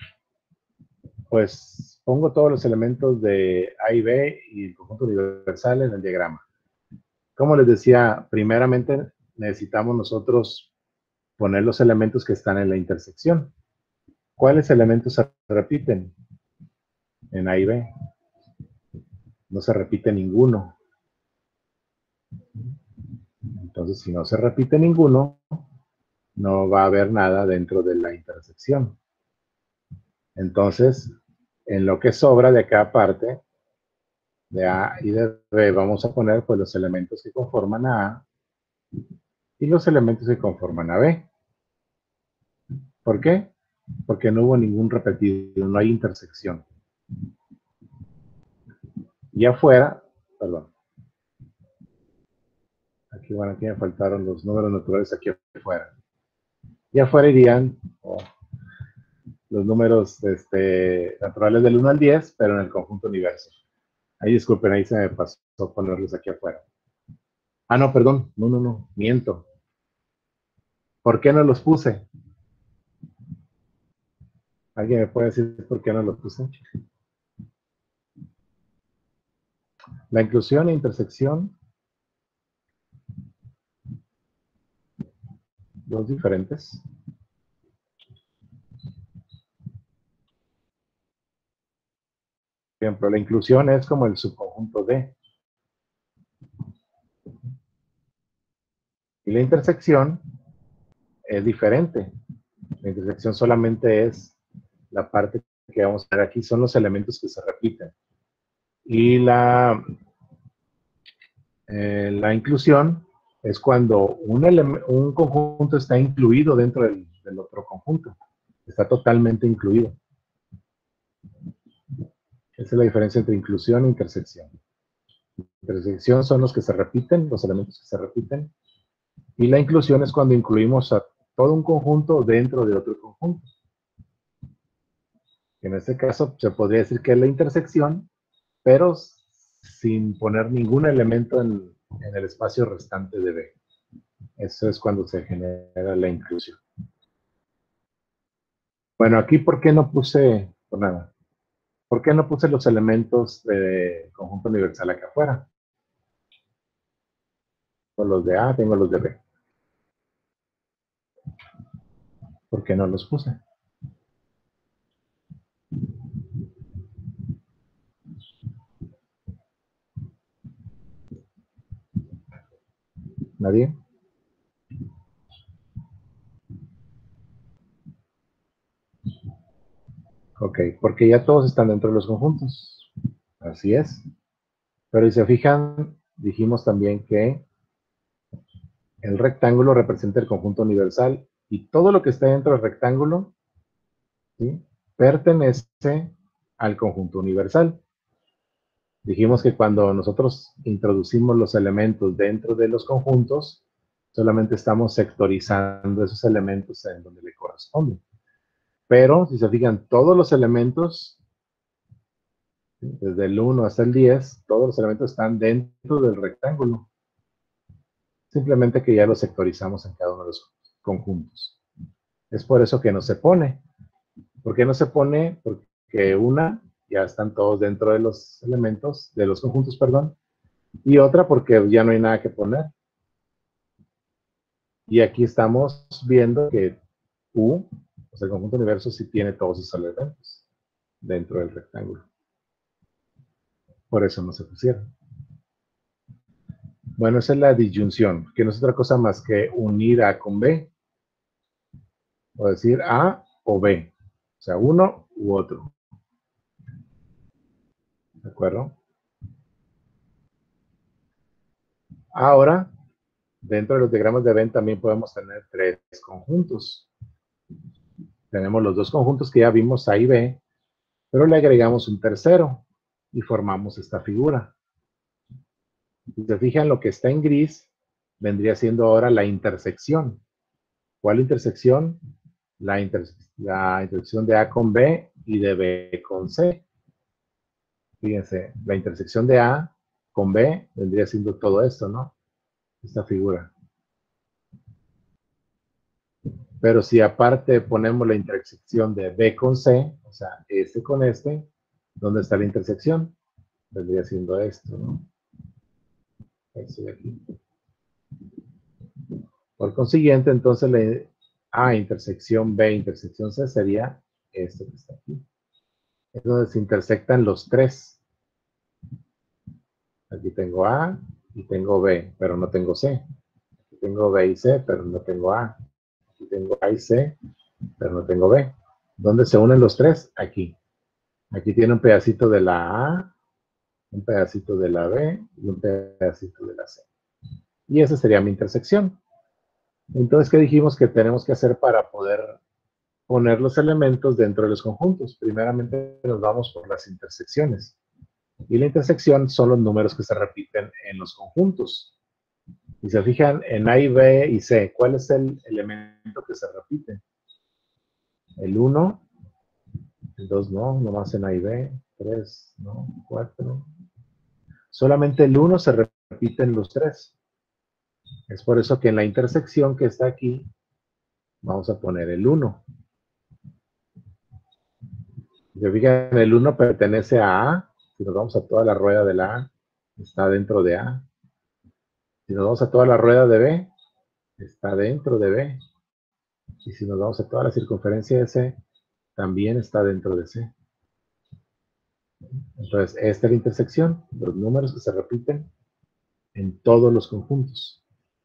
pues, pongo todos los elementos de A y B y el conjunto universal en el diagrama. Como les decía, primeramente necesitamos nosotros poner los elementos que están en la intersección. ¿Cuáles elementos se repiten en A y B? No se repite ninguno. Entonces, si no se repite ninguno, no va a haber nada dentro de la intersección. Entonces, en lo que sobra de cada parte, de A y de B, vamos a poner pues los elementos que conforman a A y los elementos que conforman a B. ¿Por qué? Porque no hubo ningún repetido, no hay intersección. Y afuera, perdón. Aquí, bueno, aquí me faltaron los números naturales aquí afuera. Y afuera irían oh, los números este, naturales del uno al diez, pero en el conjunto universo. Ahí disculpen, ahí se me pasó ponerlos aquí afuera. Ah, no, perdón, no, no, no, miento. ¿Por qué no los puse? ¿Alguien me puede decir por qué no los puse? La inclusión e intersección, dos diferentes. Por ejemplo, la inclusión es como el subconjunto de. Y la intersección es diferente. La intersección solamente es la parte que vamos a ver aquí, son los elementos que se repiten. Y la, eh, la inclusión es cuando un, un conjunto está incluido dentro del, del otro conjunto. Está totalmente incluido. Esa es la diferencia entre inclusión e intersección. Intersección son los que se repiten, los elementos que se repiten. Y la inclusión es cuando incluimos a todo un conjunto dentro de otro conjunto. En este caso se podría decir que es la intersección, pero sin poner ningún elemento en, en el espacio restante de B. Eso es cuando se genera la inclusión. Bueno, aquí, ¿por qué no puse, por nada, ¿por qué no puse los elementos de conjunto universal acá afuera? Tengo los de A, tengo los de B. ¿Por qué no los puse? ¿Nadie? Ok, porque ya todos están dentro de los conjuntos. Así es. Pero si se fijan, dijimos también que el rectángulo representa el conjunto universal y todo lo que está dentro del rectángulo, ¿sí?, pertenece al conjunto universal. Dijimos que cuando nosotros introducimos los elementos dentro de los conjuntos, solamente estamos sectorizando esos elementos en donde le corresponden. Pero, si se fijan, todos los elementos, desde el uno hasta el diez, todos los elementos están dentro del rectángulo. Simplemente que ya los sectorizamos en cada uno de los conjuntos. Es por eso que no se pone. ¿Por qué no se pone? Porque una, ya están todos dentro de los elementos, de los conjuntos, perdón, y otra porque ya no hay nada que poner. Y aquí estamos viendo que U, o sea, el conjunto universo, sí tiene todos esos elementos dentro del rectángulo. Por eso no se pusieron. Bueno, esa es la disyunción, que no es otra cosa más que unir A con B, o decir A o B, o sea, uno u otro. ¿De acuerdo? Ahora, dentro de los diagramas de Venn también podemos tener tres conjuntos. Tenemos los dos conjuntos que ya vimos, A y B, pero le agregamos un tercero y formamos esta figura. Si se fijan, lo que está en gris vendría siendo ahora la intersección. ¿Cuál intersección? La, inter la intersección de A con B y de B con C. Fíjense, la intersección de A con B vendría siendo todo esto, ¿no? Esta figura. Pero si aparte ponemos la intersección de B con C, o sea, este con este, ¿dónde está la intersección? Vendría siendo esto, ¿no? Eso de aquí. Por consiguiente, entonces, la A intersección B intersección C sería esto que está aquí. Es donde se intersectan los tres. Aquí tengo A y tengo B, pero no tengo C. Aquí tengo B y C, pero no tengo A. Aquí tengo A y C, pero no tengo B. ¿Dónde se unen los tres? Aquí. Aquí tiene un pedacito de la A, un pedacito de la B y un pedacito de la C. Y esa sería mi intersección. Entonces, ¿qué dijimos que tenemos que hacer para poder poner los elementos dentro de los conjuntos? Primeramente nos vamos por las intersecciones. Y la intersección son los números que se repiten en los conjuntos. Y se fijan en A y B y C, ¿cuál es el elemento que se repite? El uno, el dos no, nomás en A y B, tres, no, cuatro. Solamente el uno se repite en los tres. Es por eso que en la intersección que está aquí, vamos a poner el uno. Si se fijan, el uno pertenece a A. Si nos vamos a toda la rueda de la A, está dentro de A. Si nos vamos a toda la rueda de B, está dentro de B. Y si nos vamos a toda la circunferencia de C, también está dentro de C. Entonces, esta es la intersección, los números que se repiten en todos los conjuntos.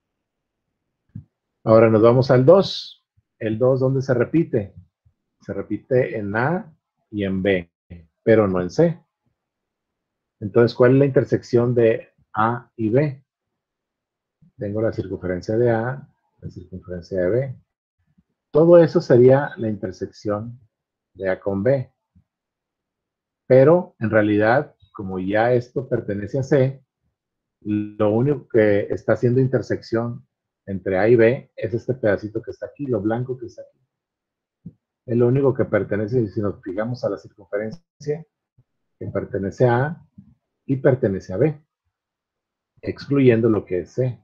Ahora nos vamos al dos. El dos, ¿dónde se repite? Se repite en A y en B, pero no en C. Entonces, ¿cuál es la intersección de A y B? Tengo la circunferencia de A, la circunferencia de B. Todo eso sería la intersección de A con B. Pero, en realidad, como ya esto pertenece a C, lo único que está haciendo intersección entre A y B es este pedacito que está aquí, lo blanco que está aquí. Es lo único que pertenece, y si nos fijamos a la circunferencia, que pertenece a A y pertenece a B, excluyendo lo que es C.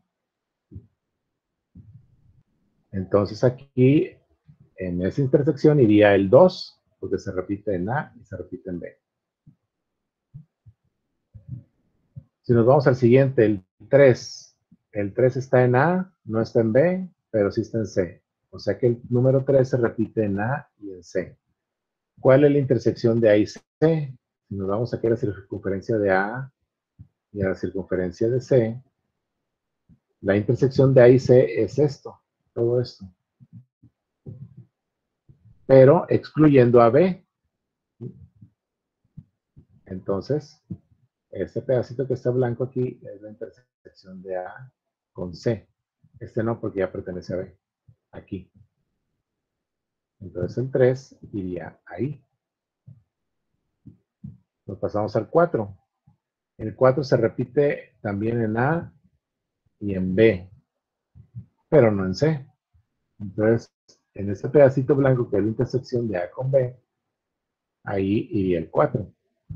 Entonces aquí, en esa intersección, iría el dos, porque se repite en A y se repite en B. Si nos vamos al siguiente, el tres. El tres está en A, no está en B, pero sí está en C. O sea que el número tres se repite en A y en C. ¿Cuál es la intersección de A y C? Si nos vamos aquí a la circunferencia de A y a la circunferencia de C, la intersección de A y C es esto, todo esto. Pero excluyendo a B. Entonces, este pedacito que está blanco aquí es la intersección de A con C. Este no, porque ya pertenece a B. Aquí. Entonces el tres iría ahí. Nos pasamos al cuatro. El cuatro se repite también en A y en B, pero no en C. Entonces, en este pedacito blanco que es la intersección de A con B, ahí iría el cuatro.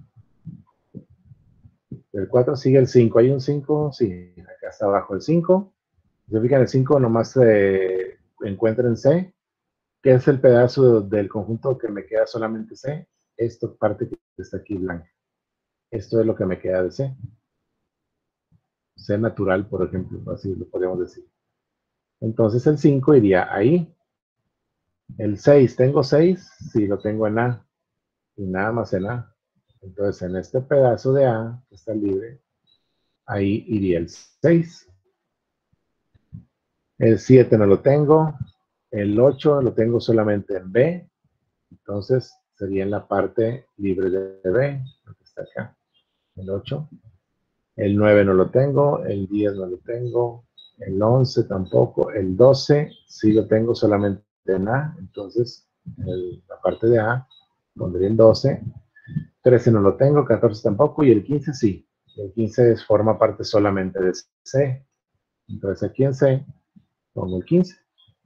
El cuatro sigue el cinco. ¿Hay un cinco? Sí, acá está abajo el cinco. Si se fijan, el cinco nomás se encuentra en C, que es el pedazo del conjunto que me queda solamente C. Esto parte que está aquí blanca. Esto es lo que me queda de C. C natural, por ejemplo, así lo podríamos decir. Entonces el cinco iría ahí. El seis, ¿tengo seis? Sí, lo tengo en A. Y nada más en A. Entonces en este pedazo de A, que está libre, ahí iría el seis. El siete no lo tengo. El ocho lo tengo solamente en B. Entonces sería en la parte libre de B, lo que está acá. El ocho. El nueve no lo tengo. El diez no lo tengo. El once tampoco. El doce sí lo tengo solamente en A. Entonces, en la parte de A pondría el doce. trece no lo tengo. catorce tampoco. Y el quince sí. El quince forma parte solamente de C. Entonces aquí en C pongo el quince.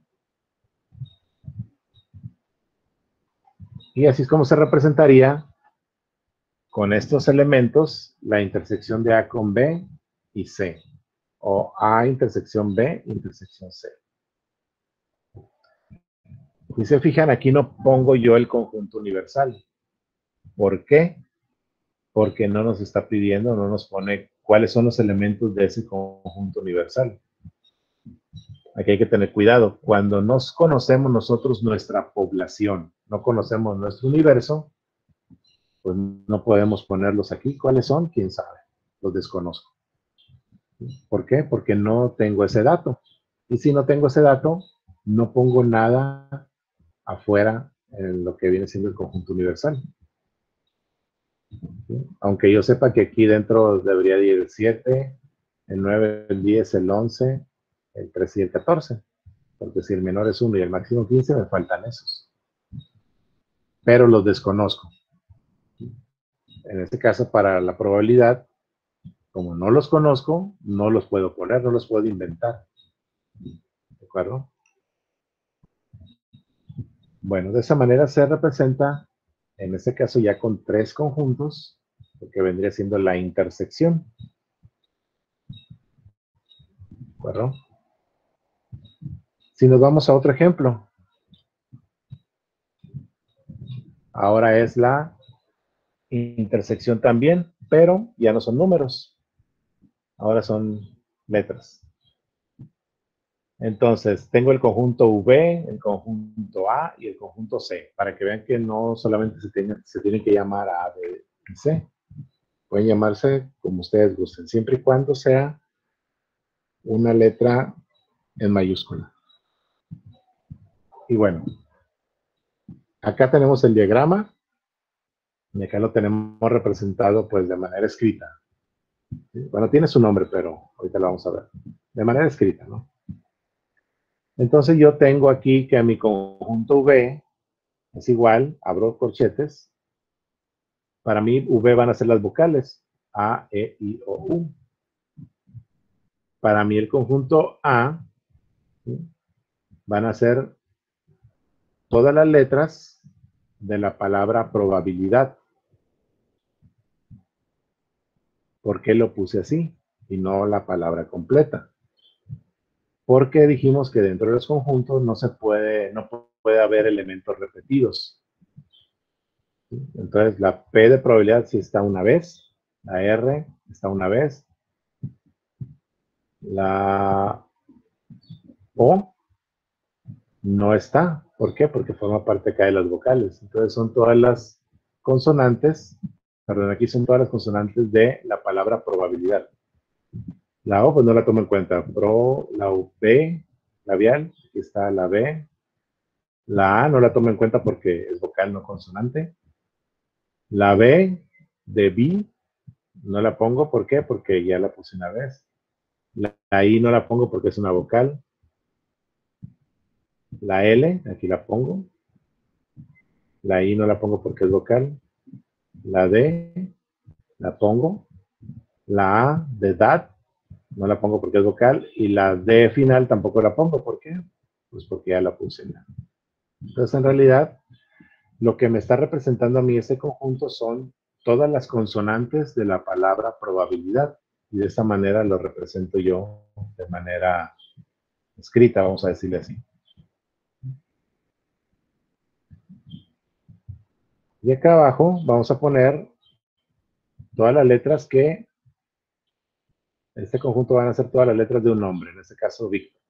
Y así es como se representaría con estos elementos la intersección de A con B y C. O A intersección B intersección C. Si se fijan, aquí no pongo yo el conjunto universal. ¿Por qué? Porque no nos está pidiendo, no nos pone cuáles son los elementos de ese conjunto universal. Aquí hay que tener cuidado. Cuando nos conocemos nosotros nuestra población, no conocemos nuestro universo, pues no podemos ponerlos aquí. ¿Cuáles son? ¿Quién sabe? Los desconozco. ¿Por qué? Porque no tengo ese dato. Y si no tengo ese dato, no pongo nada afuera en lo que viene siendo el conjunto universal. ¿Sí? Aunque yo sepa que aquí dentro debería ir el siete, el nueve, el diez, el once, el trece y el catorce. Porque si el menor es uno y el máximo quince, me faltan esos. Pero los desconozco. En este caso, para la probabilidad, como no los conozco, no los puedo poner, no los puedo inventar. ¿De acuerdo? Bueno, de esa manera se representa, en este caso ya con tres conjuntos, lo que vendría siendo la intersección. ¿De acuerdo? Si nos vamos a otro ejemplo, ahora es la intersección también, pero ya no son números, ahora son letras. Entonces, tengo el conjunto V, el conjunto A y el conjunto C, para que vean que no solamente se tienen, se tienen que llamar A, B y C. Pueden llamarse como ustedes gusten, siempre y cuando sea una letra en mayúscula. Y bueno, acá tenemos el diagrama, y acá lo tenemos representado pues de manera escrita. ¿Sí? Bueno, tiene su nombre, pero ahorita lo vamos a ver. De manera escrita, ¿no? Entonces yo tengo aquí que mi conjunto V es igual, abro corchetes. Para mí V van a ser las vocales, A, E, I, O, U. Para mí el conjunto A, ¿sí?, van a ser todas las letras de la palabra probabilidad. ¿Por qué lo puse así y no la palabra completa? Porque dijimos que dentro de los conjuntos no se puede, no puede haber elementos repetidos. Entonces la P de probabilidad sí está una vez, la R está una vez, la O no está. ¿Por qué? Porque forma parte acá de las vocales. Entonces son todas las consonantes, perdón, aquí son todas las consonantes de la palabra probabilidad. La O pues no la tomo en cuenta. Pro, la U, B, labial, aquí está la B. La A no la tomo en cuenta porque es vocal, no consonante. La B de B no la pongo. ¿Por qué? Porque ya la puse una vez. La, la I no la pongo porque es una vocal. La L, aquí la pongo. La I no la pongo porque es vocal. La D la pongo. La A de dad no la pongo porque es vocal. Y la D final tampoco la pongo. ¿Por qué? Pues porque ya la puse. Entonces, en realidad, lo que me está representando a mí ese conjunto son todas las consonantes de la palabra probabilidad. Y de esa manera lo represento yo de manera escrita, vamos a decirle así. Y acá abajo vamos a poner todas las letras que, en este conjunto van a ser todas las letras de un nombre, en este caso Víctor.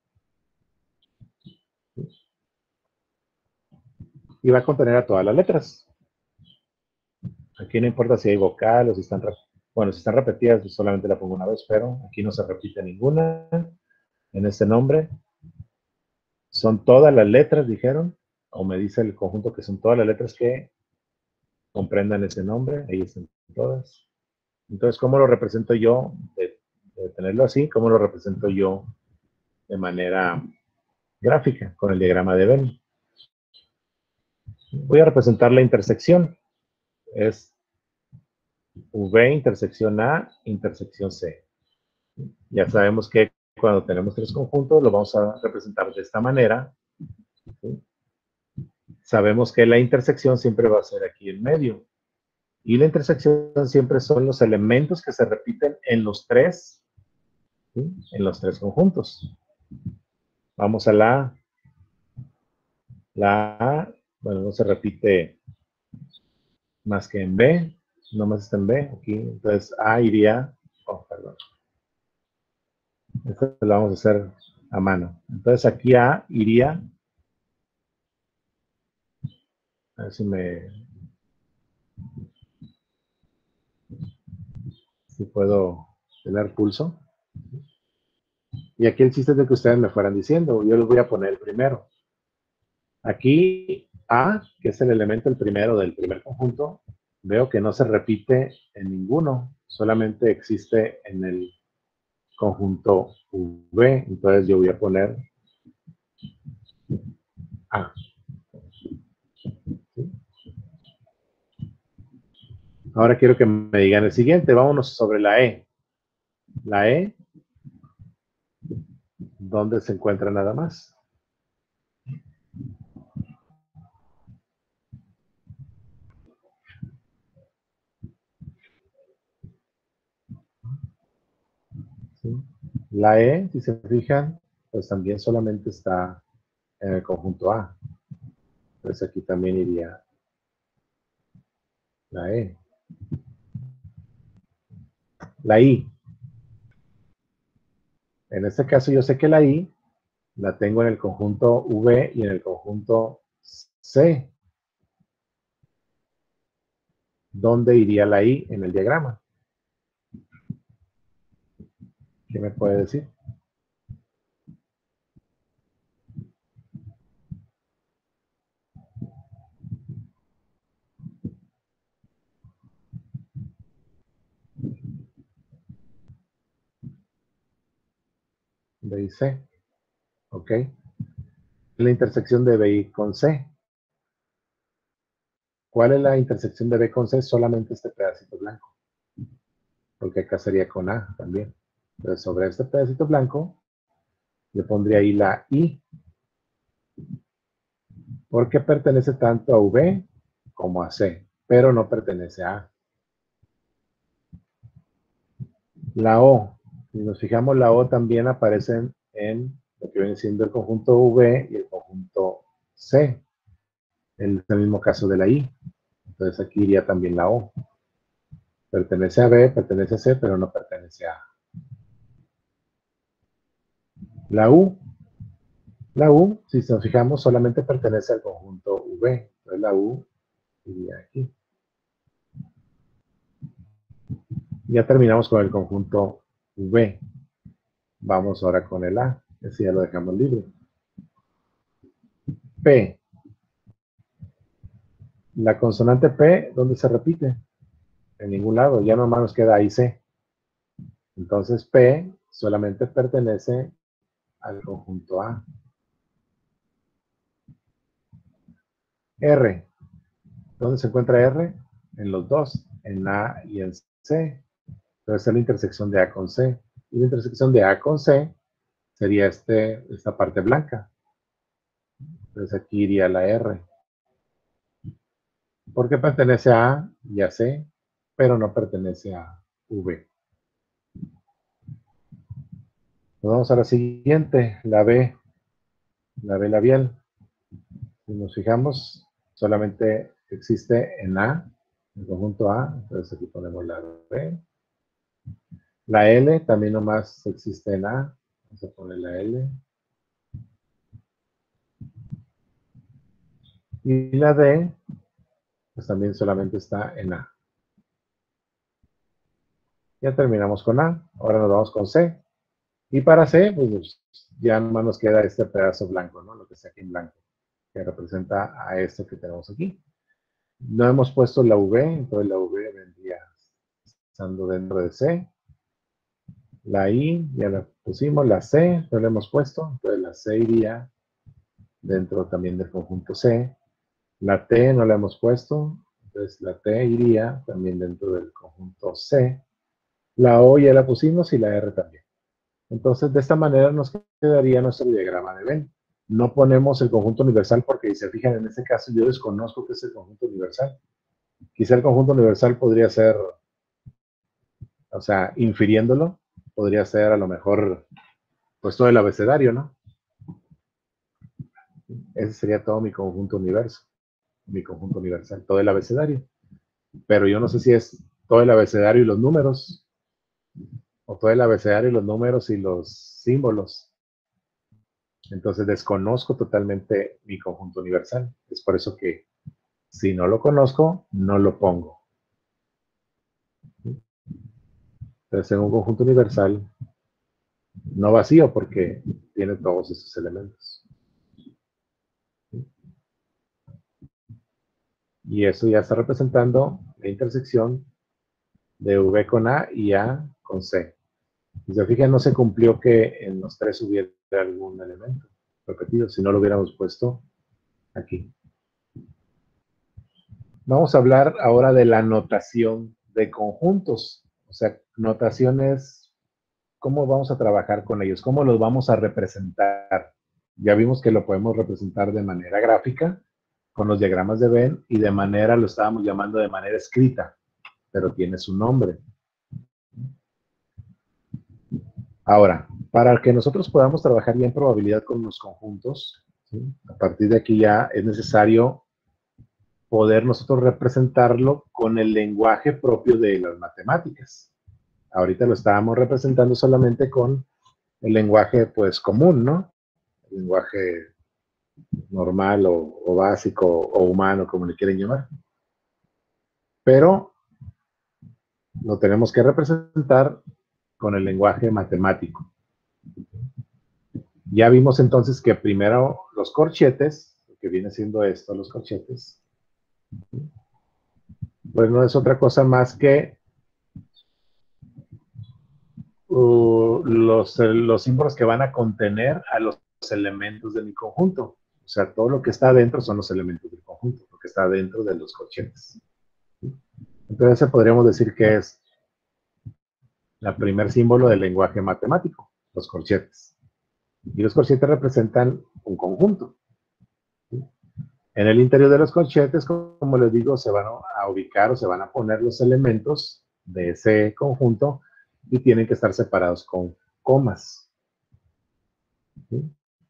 Y va a contener a todas las letras. Aquí no importa si hay vocal o si están, bueno, si están repetidas, solamente la pongo una vez, pero aquí no se repite ninguna en este nombre. Son todas las letras, dijeron, o me dice el conjunto que son todas las letras que comprendan ese nombre. Ahí están todas. Entonces, ¿cómo lo represento yo? De, de tenerlo así, ¿cómo lo represento yo de manera gráfica con el diagrama de Venn? Voy a representar la intersección. Es V intersección A, intersección C. Ya sabemos que cuando tenemos tres conjuntos, lo vamos a representar de esta manera. ¿Sí? Sabemos que la intersección siempre va a ser aquí en medio. Y la intersección siempre son los elementos que se repiten en los tres, ¿sí?, en los tres conjuntos. Vamos a la La A, bueno, no se repite más que en B, nomás está en B, aquí, entonces A iría, oh, perdón, esto lo vamos a hacer a mano. Entonces aquí A iría, a ver si me, si puedo tener pulso. Y aquí el chiste es de que ustedes me fueran diciendo, yo les voy a poner el primero. Aquí A, que es el elemento el primero del primer conjunto, veo que no se repite en ninguno, solamente existe en el conjunto V, entonces yo voy a poner A. ¿Sí? Ahora quiero que me digan el siguiente, vámonos sobre la E. La E, ¿dónde se encuentra nada más? ¿Sí? La E, si se fijan, pues también solamente está en el conjunto A. Entonces aquí también iría la E. La I. En este caso yo sé que la I la tengo en el conjunto V y en el conjunto C. ¿Dónde iría la I en el diagrama? ¿Qué me puede decir? B y C. ¿Ok? La intersección de B I con C. ¿Cuál es la intersección de B con C? Solamente este pedacito blanco. Porque acá sería con A también. Entonces, sobre este pedacito blanco, le pondría ahí la I. Porque pertenece tanto a V como a C, pero no pertenece a A. La O. Si nos fijamos, la O también aparece en lo que viene siendo el conjunto V y el conjunto C. En el mismo caso de la I. Entonces aquí iría también la O. Pertenece a B, pertenece a C, pero no pertenece a A. La U. La U, si nos fijamos, solamente pertenece al conjunto V. Entonces la U iría aquí. Ya terminamos con el conjunto V. Vamos ahora con el A. Ese ya lo dejamos libre. P. La consonante P, ¿dónde se repite? En ningún lado. Ya nomás nos queda ahí C. Entonces P solamente pertenece al conjunto A. R. ¿Dónde se encuentra R? En los dos, en A y en C. Entonces es la intersección de A con C. Y la intersección de A con C sería este, esta parte blanca. Entonces aquí iría la R. Porque pertenece a A y a C, pero no pertenece a V. Nos vamos a la siguiente, la B, la B labial. Si nos fijamos, solamente existe en A, en el conjunto A, entonces aquí ponemos la B. La L también nomás existe en A, vamos a poner la L. Y la D, pues también solamente está en A. Ya terminamos con A, ahora nos vamos con C. Y para C, pues ya nomás nos queda este pedazo blanco, ¿no? Lo que está aquí en blanco, que representa a esto que tenemos aquí. No hemos puesto la V, entonces la V vendría estando dentro de C. La I ya la pusimos, la C no la hemos puesto, entonces la C iría dentro también del conjunto C. La T no la hemos puesto, entonces la T iría también dentro del conjunto C. La O ya la pusimos y la R también. Entonces, de esta manera nos quedaría nuestro diagrama de Venn. No ponemos el conjunto universal porque, si se fijan, en este caso yo desconozco qué es el conjunto universal. Quizá el conjunto universal podría ser, o sea, infiriéndolo, podría ser a lo mejor, pues todo el abecedario, ¿no? Ese sería todo mi conjunto universo, mi conjunto universal, todo el abecedario. Pero yo no sé si es todo el abecedario y los números, o todo el abecedario y los números y los símbolos. Entonces desconozco totalmente mi conjunto universal. Es por eso que si no lo conozco, no lo pongo. Entonces tengo un conjunto universal no vacío porque tiene todos esos elementos. Y eso ya está representando la intersección de V con A y A con C. Si se fijan, no se cumplió que en los tres hubiera algún elemento repetido, si no lo hubiéramos puesto aquí. Vamos a hablar ahora de la notación de conjuntos. O sea, notaciones, ¿cómo vamos a trabajar con ellos? ¿Cómo los vamos a representar? Ya vimos que lo podemos representar de manera gráfica, con los diagramas de Venn, y de manera, lo estábamos llamando de manera escrita, pero tiene su nombre. Ahora, para que nosotros podamos trabajar bien probabilidad con los conjuntos, ¿sí? A partir de aquí ya es necesario poder nosotros representarlo con el lenguaje propio de las matemáticas. Ahorita lo estábamos representando solamente con el lenguaje, pues, común, ¿no? El lenguaje normal o, o básico o humano, como le quieren llamar. Pero lo tenemos que representar con el lenguaje matemático. Ya vimos entonces que primero los corchetes, que viene siendo esto, los corchetes, pues no es otra cosa más que uh, los, los símbolos que van a contener a los elementos de mi conjunto. O sea, todo lo que está adentro son los elementos del conjunto, lo que está dentro de los corchetes. Entonces podríamos decir que es el primer símbolo del lenguaje matemático, los corchetes. Y los corchetes representan un conjunto. En el interior de los corchetes, como les digo, se van a ubicar o se van a poner los elementos de ese conjunto y tienen que estar separados con comas. ¿Sí?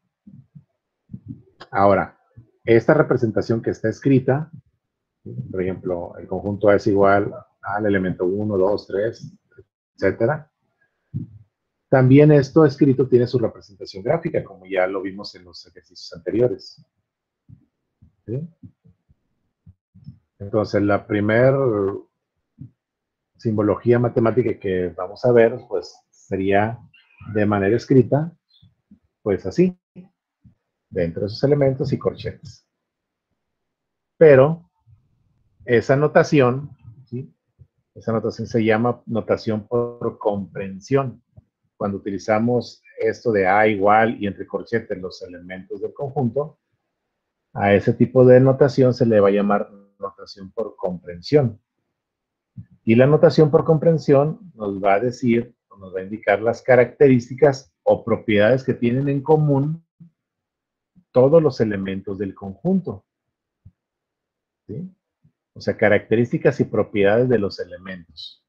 Ahora, esta representación que está escrita, por ejemplo, el conjunto A es igual al elemento uno, dos, tres, etcétera. También esto escrito tiene su representación gráfica, como ya lo vimos en los ejercicios anteriores. ¿Sí? Entonces, la primera simbología matemática que vamos a ver, pues, sería de manera escrita, pues así, dentro de esos elementos y corchetes. Pero, esa notación, ¿sí? Esa notación se llama notación por comprensión. Cuando utilizamos esto de A igual y entre corchetes los elementos del conjunto, a ese tipo de notación se le va a llamar notación por comprensión. Y la notación por comprensión nos va a decir, nos va a indicar las características o propiedades que tienen en común todos los elementos del conjunto. ¿Sí? O sea, características y propiedades de los elementos.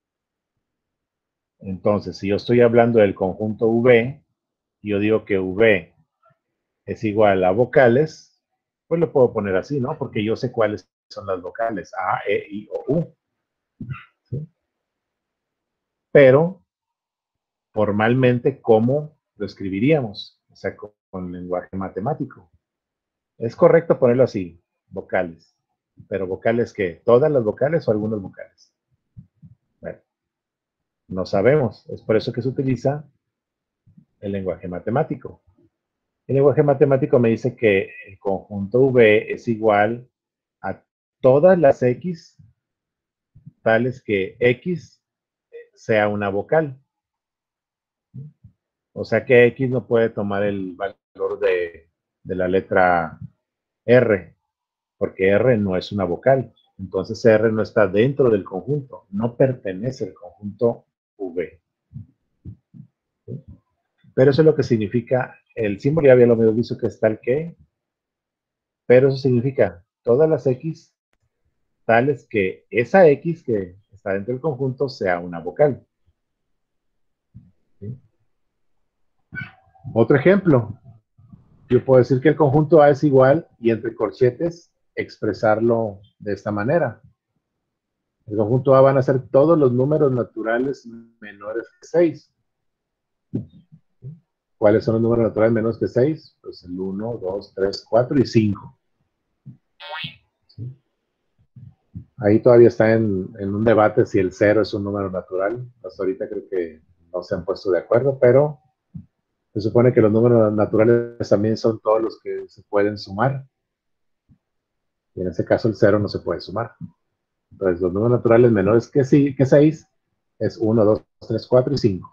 Entonces, si yo estoy hablando del conjunto V, y yo digo que V es igual a vocales, pues lo puedo poner así, ¿no? Porque yo sé cuáles son las vocales, A, E, I o U. ¿Sí? Pero, formalmente, ¿cómo lo escribiríamos? O sea, con, con lenguaje matemático. Es correcto ponerlo así, vocales. Pero vocales, ¿qué? ¿Todas las vocales o algunas vocales? Bueno, no sabemos. Es por eso que se utiliza el lenguaje matemático. El lenguaje matemático me dice que el conjunto V es igual a todas las X, tales que X sea una vocal. O sea que X no puede tomar el valor de, de la letra R, porque R no es una vocal. Entonces R no está dentro del conjunto, no pertenece al conjunto V. ¿Sí? Pero eso es lo que significa, el símbolo ya había lo mismo visto que es tal que, pero eso significa todas las X tales que esa X que está dentro del conjunto sea una vocal. ¿Sí? Otro ejemplo, yo puedo decir que el conjunto A es igual y entre corchetes expresarlo de esta manera. El conjunto A van a ser todos los números naturales menores que seis. ¿Cuáles son los números naturales menores que seis? Pues el uno, dos, tres, cuatro y cinco. ¿Sí? Ahí todavía está en, en un debate si el cero es un número natural. Hasta ahorita creo que no se han puesto de acuerdo, pero se supone que los números naturales también son todos los que se pueden sumar. Y en ese caso el cero no se puede sumar. Entonces los números naturales menores que, sí, que seis es uno, dos, tres, cuatro y cinco.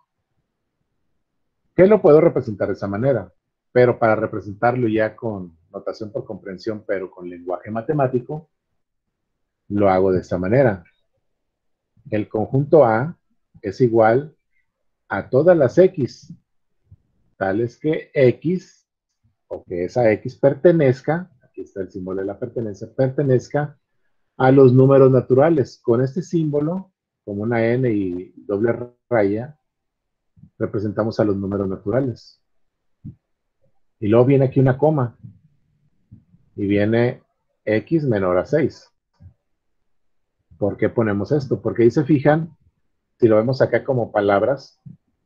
¿Qué lo puedo representar de esa manera? Pero para representarlo ya con notación por comprensión, pero con lenguaje matemático, lo hago de esta manera. El conjunto A es igual a todas las X, tales que X, o que esa X pertenezca, aquí está el símbolo de la pertenencia, pertenezca a los números naturales. Con este símbolo, como una N y doble raya, representamos a los números naturales. Y luego viene aquí una coma. Y viene X menor a seis. ¿Por qué ponemos esto? Porque ahí se fijan, si lo vemos acá como palabras,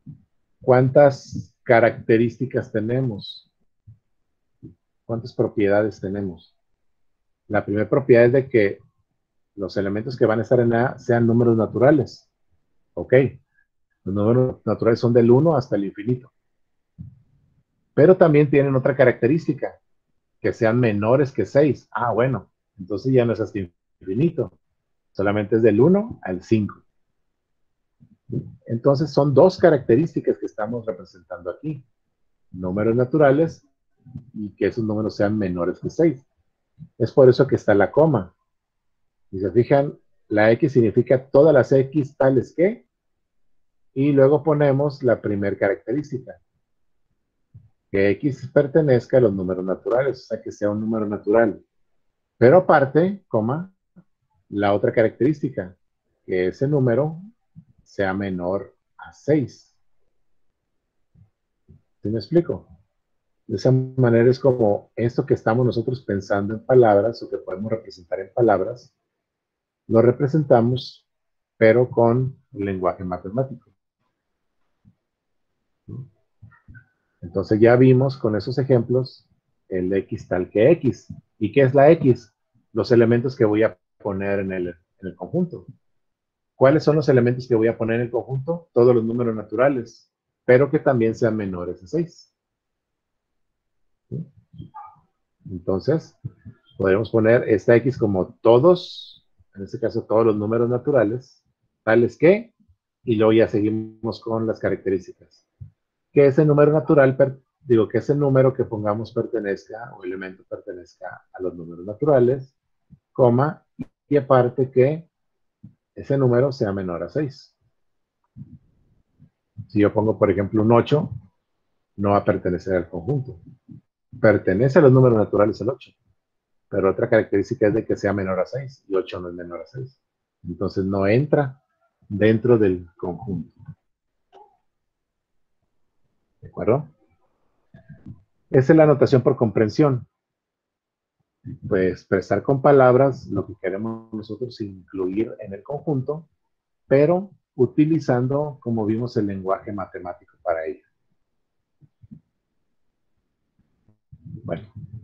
¿cuántas características tenemos? ¿Cuántas propiedades tenemos? La primera propiedad es de que los elementos que van a estar en A sean números naturales. Ok. Los números naturales son del uno hasta el infinito. Pero también tienen otra característica, que sean menores que seis. Ah, bueno, entonces ya no es hasta infinito. Solamente es del uno al cinco. Entonces son dos características que estamos representando aquí. Números naturales y que esos números sean menores que seis. Es por eso que está la coma. Y se fijan, la X significa todas las X tales que, y luego ponemos la primera característica, que X pertenezca a los números naturales, o sea, que sea un número natural. Pero aparte, coma, la otra característica, que ese número sea menor a seis. ¿Sí me explico? De esa manera es como esto que estamos nosotros pensando en palabras o que podemos representar en palabras, lo representamos, pero con un lenguaje matemático. Entonces ya vimos con esos ejemplos el X tal que X. ¿Y qué es la X? Los elementos que voy a poner en el, en el conjunto. ¿Cuáles son los elementos que voy a poner en el conjunto? Todos los números naturales, pero que también sean menores a seis. ¿Sí? Entonces, podemos poner esta X como todos, en este caso todos los números naturales, tales que, y luego ya seguimos con las características. Que ese número natural, per, digo, que ese número que pongamos pertenezca, o elemento pertenezca a los números naturales, coma, y aparte que ese número sea menor a seis. Si yo pongo, por ejemplo, un ocho, no va a pertenecer al conjunto. Pertenece a los números naturales el ocho. Pero otra característica es de que sea menor a seis, y ocho no es menor a seis. Entonces no entra dentro del conjunto. ¿De acuerdo? Esa es la notación por comprensión. Pues expresar con palabras lo que queremos nosotros incluir en el conjunto, pero utilizando, como vimos, el lenguaje matemático para ello. Bueno.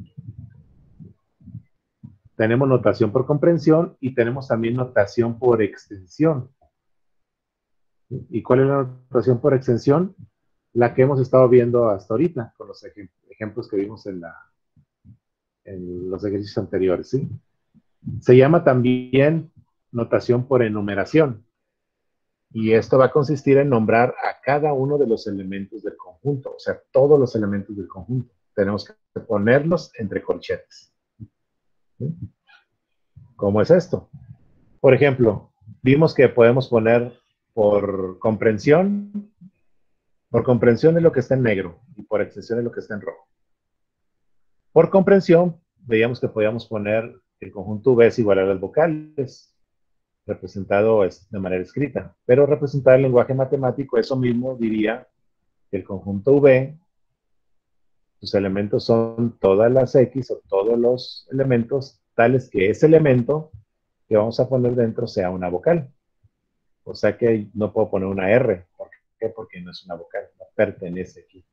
Tenemos notación por comprensión y tenemos también notación por extensión. ¿Y cuál es la notación por extensión? La que hemos estado viendo hasta ahorita, con los ejemplos que vimos en, la, en los ejercicios anteriores, ¿sí? Se llama también notación por enumeración. Y esto va a consistir en nombrar a cada uno de los elementos del conjunto, o sea, todos los elementos del conjunto. Tenemos que ponerlos entre corchetes. ¿Sí? ¿Cómo es esto? Por ejemplo, vimos que podemos poner por comprensión, por comprensión es lo que está en negro y por extensión es lo que está en rojo. Por comprensión, veíamos que podíamos poner el conjunto V es igual a las vocales, representado de manera escrita, pero representar en lenguaje matemático, eso mismo diría que el conjunto V Sus elementos son todas las X o todos los elementos tales que ese elemento que vamos a poner dentro sea una vocal. O sea que no puedo poner una R. ¿Por qué? Porque no es una vocal, no pertenece aquí.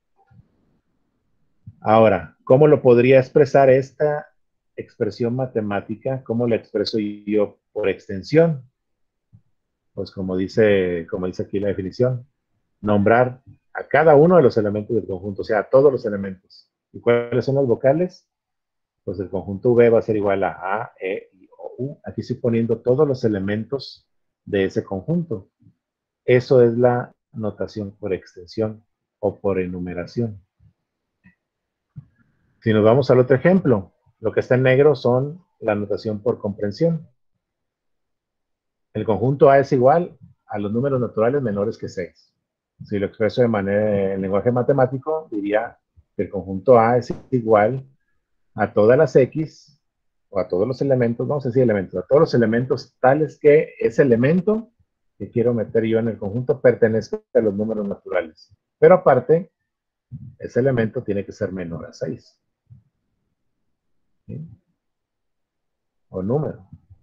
Ahora, ¿cómo lo podría expresar esta expresión matemática? ¿Cómo la expreso yo por extensión? Pues como dice, como dice aquí la definición, nombrar a cada uno de los elementos del conjunto, o sea, a todos los elementos. ¿Y cuáles son las vocales? Pues el conjunto V va a ser igual a A, E, I, O, U. Aquí estoy poniendo todos los elementos de ese conjunto. Eso es la notación por extensión o por enumeración. Si nos vamos al otro ejemplo, lo que está en negro son la notación por comprensión. El conjunto A es igual a los números naturales menores que seis. Si lo expreso de manera en lenguaje matemático, diría que el conjunto A es igual a todas las X o a todos los elementos, vamos a decir elementos, a todos los elementos tales que ese elemento que quiero meter yo en el conjunto pertenezca a los números naturales. Pero aparte, ese elemento tiene que ser menor a seis. ¿Sí? O número.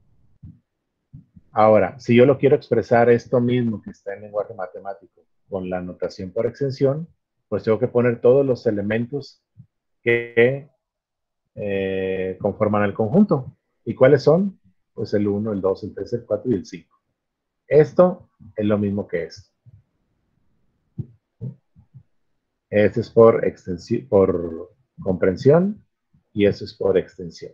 Ahora, si yo lo quiero expresar esto mismo que está en lenguaje matemático con la notación por extensión, pues tengo que poner todos los elementos que eh, conforman el conjunto. ¿Y cuáles son? Pues el uno, el dos, el tres, el cuatro y el cinco. Esto es lo mismo que esto. Este es por, extensión, por comprensión y eso es por extensión.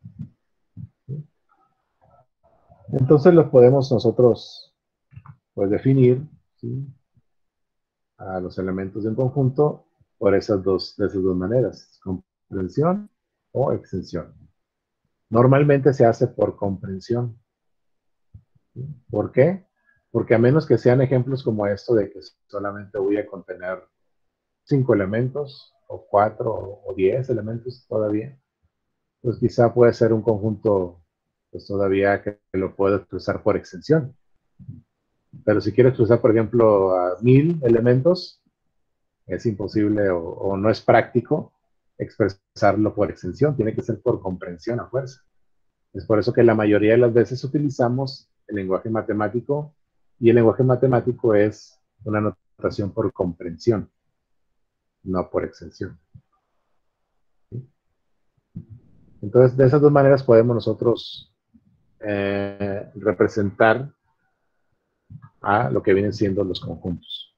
Entonces los podemos nosotros pues, definir, ¿sí?, a los elementos de un conjunto por esas dos, de esas dos maneras, comprensión o extensión. Normalmente se hace por comprensión. ¿Por qué? Porque a menos que sean ejemplos como esto de que solamente voy a contener cinco elementos, o cuatro, o diez elementos todavía, pues quizá puede ser un conjunto pues todavía que lo puedo expresar por extensión. Pero si quiero expresar, por ejemplo, a mil elementos, es imposible o, o no es práctico expresarlo por extensión, tiene que ser por comprensión a fuerza. Es por eso que la mayoría de las veces utilizamos el lenguaje matemático y el lenguaje matemático es una notación por comprensión, no por extensión. ¿Sí? Entonces, de esas dos maneras podemos nosotros eh, representar a lo que vienen siendo los conjuntos.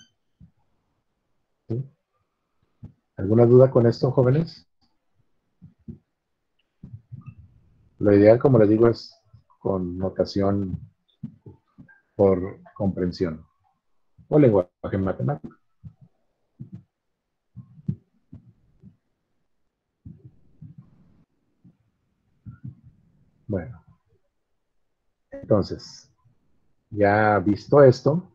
¿Sí? ¿Alguna duda con esto, jóvenes? Lo ideal, como les digo, es con notación por comprensión o lenguaje matemático. Bueno, entonces, ya visto esto,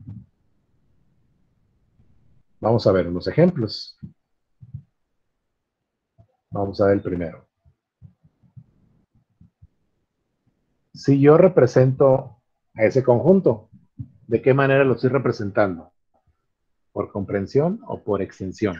vamos a ver unos ejemplos. Vamos a ver el primero. Si yo represento a ese conjunto, ¿de qué manera lo estoy representando? ¿Por comprensión o por extensión?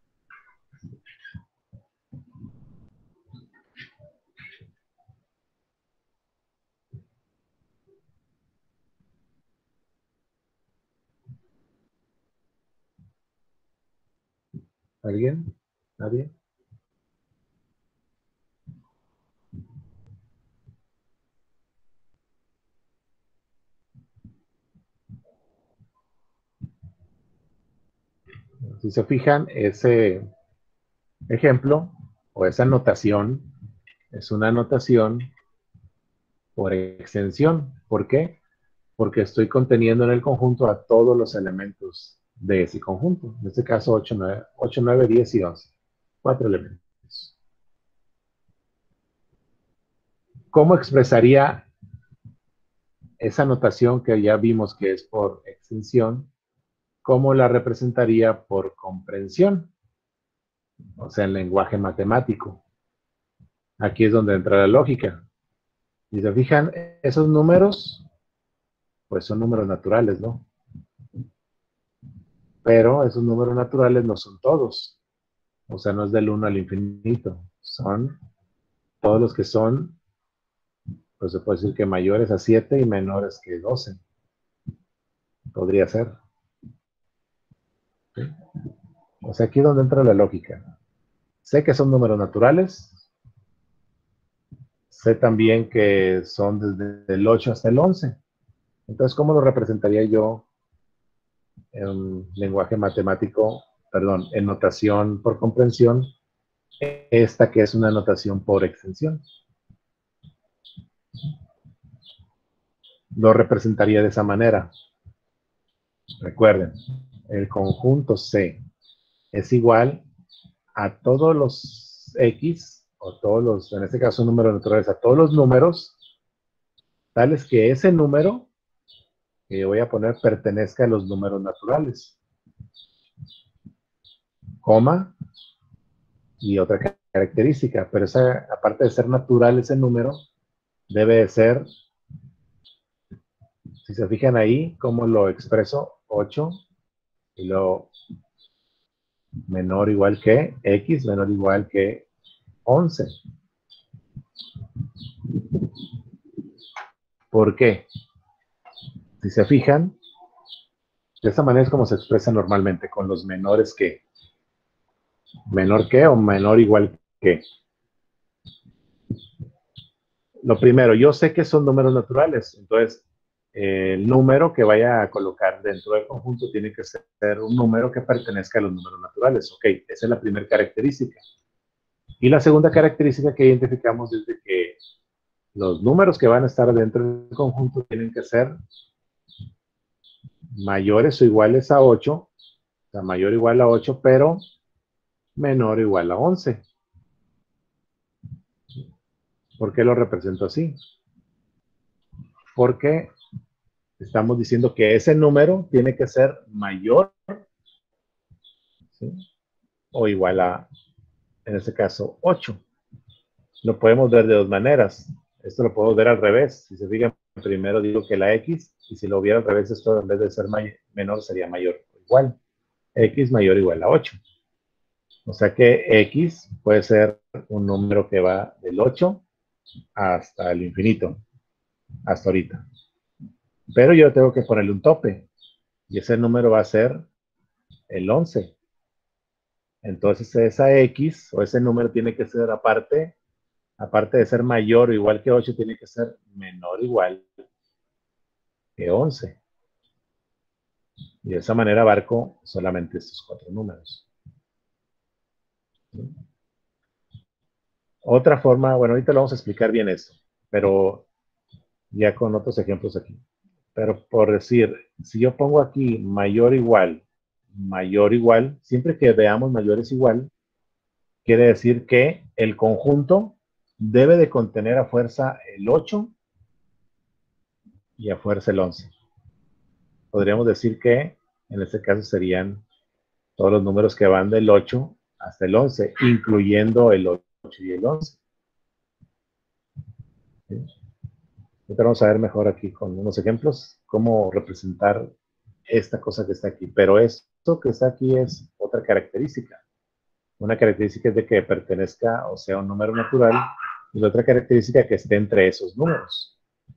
¿Alguien? ¿Nadie? Si se fijan, ese ejemplo o esa notación es una notación por extensión. ¿Por qué? Porque estoy conteniendo en el conjunto a todos los elementos de ese conjunto. En este caso, ocho, nueve, diez y once. Cuatro elementos. ¿Cómo expresaría esa notación que ya vimos que es por extensión? ¿Cómo la representaría por comprensión? O sea, en lenguaje matemático. Aquí es donde entra la lógica. Si se fijan, esos números, pues son números naturales, ¿no? Pero esos números naturales no son todos. O sea, no es del uno al infinito. Son todos los que son, pues se puede decir que mayores a siete y menores que doce. Podría ser. ¿Sí? O sea, aquí es donde entra la lógica. Sé que son números naturales. Sé también que son desde el ocho hasta el once. Entonces, ¿cómo lo representaría yo en lenguaje matemático, perdón, en notación por comprensión? Esta que es una notación por extensión. Lo representaría de esa manera. Recuerden, el conjunto C es igual a todos los X, o todos los, en este caso números naturales, a todos los números, tales que ese número que yo voy a poner pertenezca a los números naturales, coma, y otra característica, pero esa, aparte de ser natural ese número, debe de ser, si se fijan ahí, cómo lo expreso, ocho, y luego menor o igual que X, menor o igual que once. ¿Por qué? Si se fijan, de esta manera es como se expresa normalmente, con los menores que. Menor que o menor o igual que. Lo primero, yo sé que son números naturales, entonces eh, el número que vaya a colocar dentro del conjunto tiene que ser un número que pertenezca a los números naturales. Ok, esa es la primera característica. Y la segunda característica que identificamos es de que los números que van a estar dentro del conjunto tienen que ser mayores o iguales a ocho, o sea, mayor o igual a ocho, pero menor o igual a once. ¿Por qué lo represento así? Porque estamos diciendo que ese número tiene que ser mayor, ¿sí?, o igual a, en este caso, ocho. Lo podemos ver de dos maneras. Esto lo podemos ver al revés. Si se fijan, primero digo que la X, y si lo hubiera al revés, esto en vez de ser menor sería mayor o igual. X mayor o igual a ocho. O sea que X puede ser un número que va del ocho hasta el infinito, hasta ahorita. Pero yo tengo que ponerle un tope, y ese número va a ser el once. Entonces esa X o ese número tiene que ser aparte, aparte de ser mayor o igual que ocho, tiene que ser menor o igual que once. Y de esa manera abarco solamente estos cuatro números. ¿Sí? Otra forma, bueno, ahorita lo vamos a explicar bien esto, pero ya con otros ejemplos aquí. Pero por decir, si yo pongo aquí mayor igual, mayor igual, siempre que veamos mayores igual, quiere decir que el conjunto debe de contener a fuerza el ocho y a fuerza el once. Podríamos decir que en este caso serían todos los números que van del ocho hasta el once, incluyendo el ocho y el once. ¿Sí? Ahorita vamos a ver mejor aquí con unos ejemplos cómo representar esta cosa que está aquí. Pero esto que está aquí es otra característica. Una característica es de que pertenezca, o sea, un número natural, y la otra característica que esté entre esos números.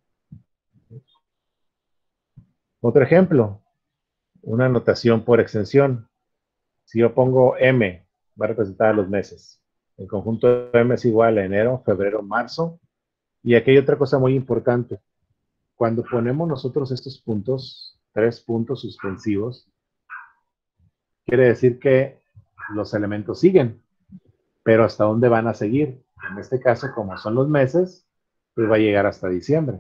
Otro ejemplo, una notación por extensión. Si yo pongo M, va a representar a los meses. El conjunto de M es igual a enero, febrero, marzo. Y aquí hay otra cosa muy importante. Cuando ponemos nosotros estos puntos, tres puntos suspensivos, quiere decir que los elementos siguen, pero ¿hasta dónde van a seguir? En este caso, como son los meses, pues va a llegar hasta diciembre.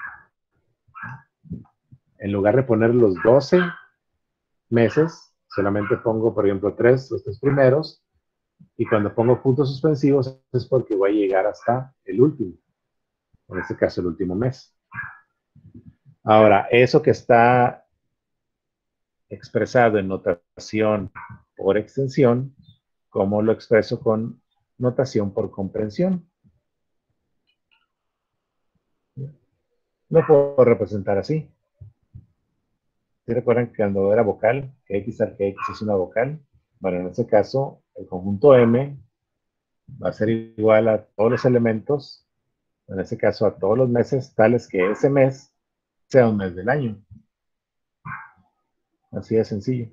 En lugar de poner los doce meses, solamente pongo, por ejemplo, tres, los tres primeros, y cuando pongo puntos suspensivos es porque voy a llegar hasta el último, en este caso el último mes. Ahora, eso que está expresado en notación por extensión, ¿cómo lo expreso con notación por comprensión? Lo puedo representar así. ¿Sí recuerdan que cuando era vocal, que X al que X es una vocal? Bueno, en este caso, el conjunto M va a ser igual a todos los elementos, en este caso a todos los meses, tales que ese mes sea un mes del año. Así de sencillo.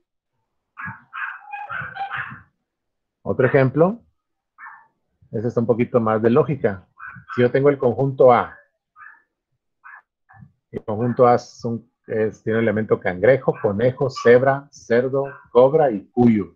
Otro ejemplo, este está un poquito más de lógica. Si yo tengo el conjunto A, el conjunto A son, es, tiene el elemento cangrejo, conejo, cebra, cerdo, cobra y cuyo.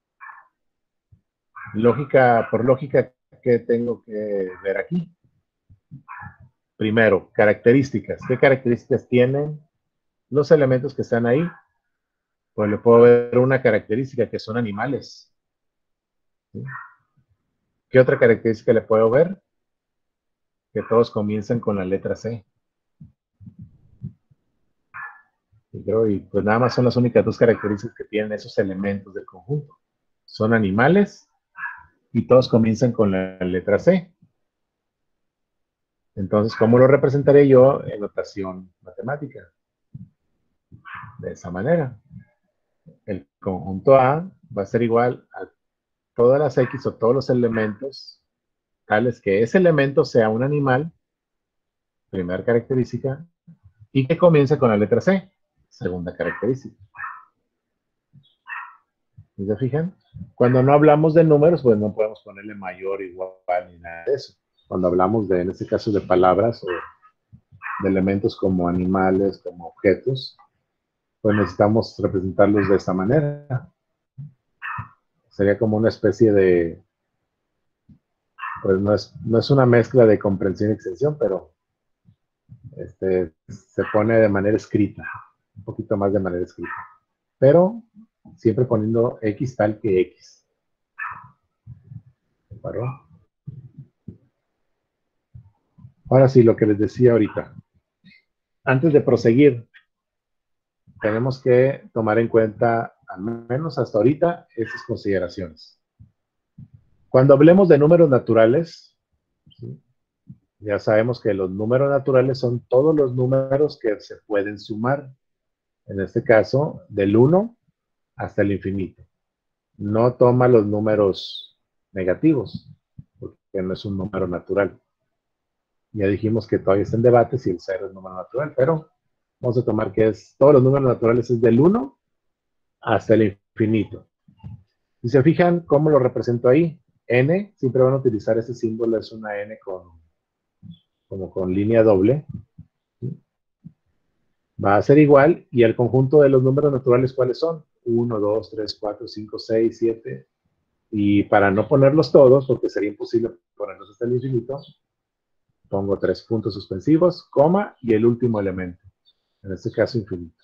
Lógica, por lógica, ¿qué tengo que ver aquí? Primero, características. ¿Qué características tienen los elementos que están ahí? Pues le puedo ver una característica que son animales. ¿Sí? ¿Qué otra característica le puedo ver? Que todos comienzan con la letra C. Y, creo, y pues nada más son las únicas dos características que tienen esos elementos del conjunto. Son animales y todos comienzan con la letra C. Entonces, ¿cómo lo representaré yo en notación matemática? De esa manera. El conjunto A va a ser igual a todas las X o todos los elementos tales que ese elemento sea un animal, primera característica, y que comience con la letra C, segunda característica. ¿Sí se fijan? Cuando no hablamos de números, pues no podemos ponerle mayor, igual, ni nada de eso. Cuando hablamos de, en este caso, de palabras o de elementos como animales, como objetos, pues necesitamos representarlos de esta manera. Sería como una especie de, pues no es, no es una mezcla de comprensión y extensión, pero este, se pone de manera escrita, un poquito más de manera escrita. Pero siempre poniendo X tal que X. ¿Se paró? Ahora sí, lo que les decía ahorita. Antes de proseguir, tenemos que tomar en cuenta, al menos hasta ahorita, esas consideraciones. Cuando hablemos de números naturales, ¿sí? Ya sabemos que los números naturales son todos los números que se pueden sumar. En este caso, del uno hasta el infinito. No toma los números negativos, porque no es un número natural. Ya dijimos que todavía está en debate si el cero es número natural, pero vamos a tomar que es todos los números naturales es del uno hasta el infinito. Si se fijan cómo lo represento ahí, n, siempre van a utilizar este símbolo, es una n con, como con línea doble. ¿Sí? Va a ser igual, y el conjunto de los números naturales, ¿cuáles son? uno, dos, tres, cuatro, cinco, seis, siete. Y para no ponerlos todos, porque sería imposible ponerlos hasta el infinito, pongo tres puntos suspensivos, coma, y el último elemento. En este caso, infinito.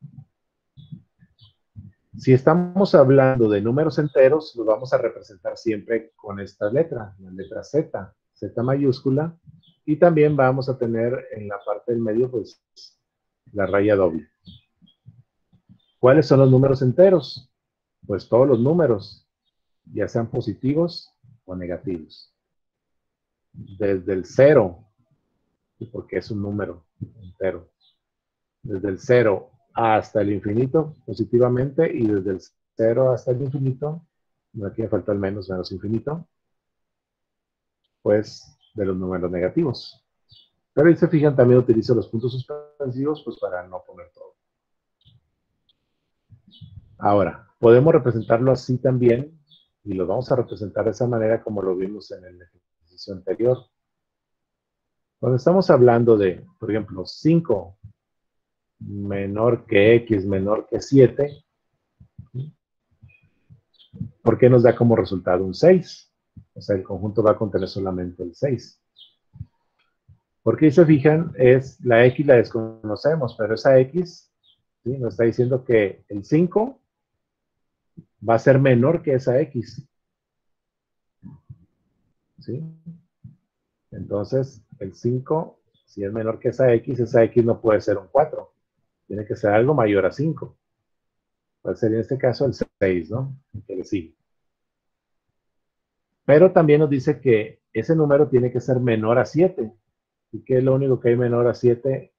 Si estamos hablando de números enteros, los vamos a representar siempre con esta letra, la letra Z, Z mayúscula, y también vamos a tener en la parte del medio, pues, la raya doble. ¿Cuáles son los números enteros? Pues todos los números, ya sean positivos o negativos. Desde el cero, porque es un número entero. Desde el cero hasta el infinito, positivamente, y desde el cero hasta el infinito, aquí me falta el menos, menos infinito, pues de los números negativos. Pero ahí se fijan, también utilizo los puntos suspensivos, pues para no poner todo. Ahora, podemos representarlo así también, y lo vamos a representar de esa manera como lo vimos en el ejercicio anterior. Cuando estamos hablando de, por ejemplo, cinco menor que X menor que siete, ¿por qué nos da como resultado un seis? O sea, el conjunto va a contener solamente el seis. Porque si se fijan, es la X la desconocemos, pero esa X, ¿sí? Nos está diciendo que el cinco va a ser menor que esa X. ¿Sí? Entonces, el cinco, si es menor que esa X, esa X no puede ser un cuatro. Tiene que ser algo mayor a cinco. Puede ser en este caso el seis, ¿no? El que le sigue. Pero también nos dice que ese número tiene que ser menor a siete. ¿Y qué es lo único que hay menor a siete?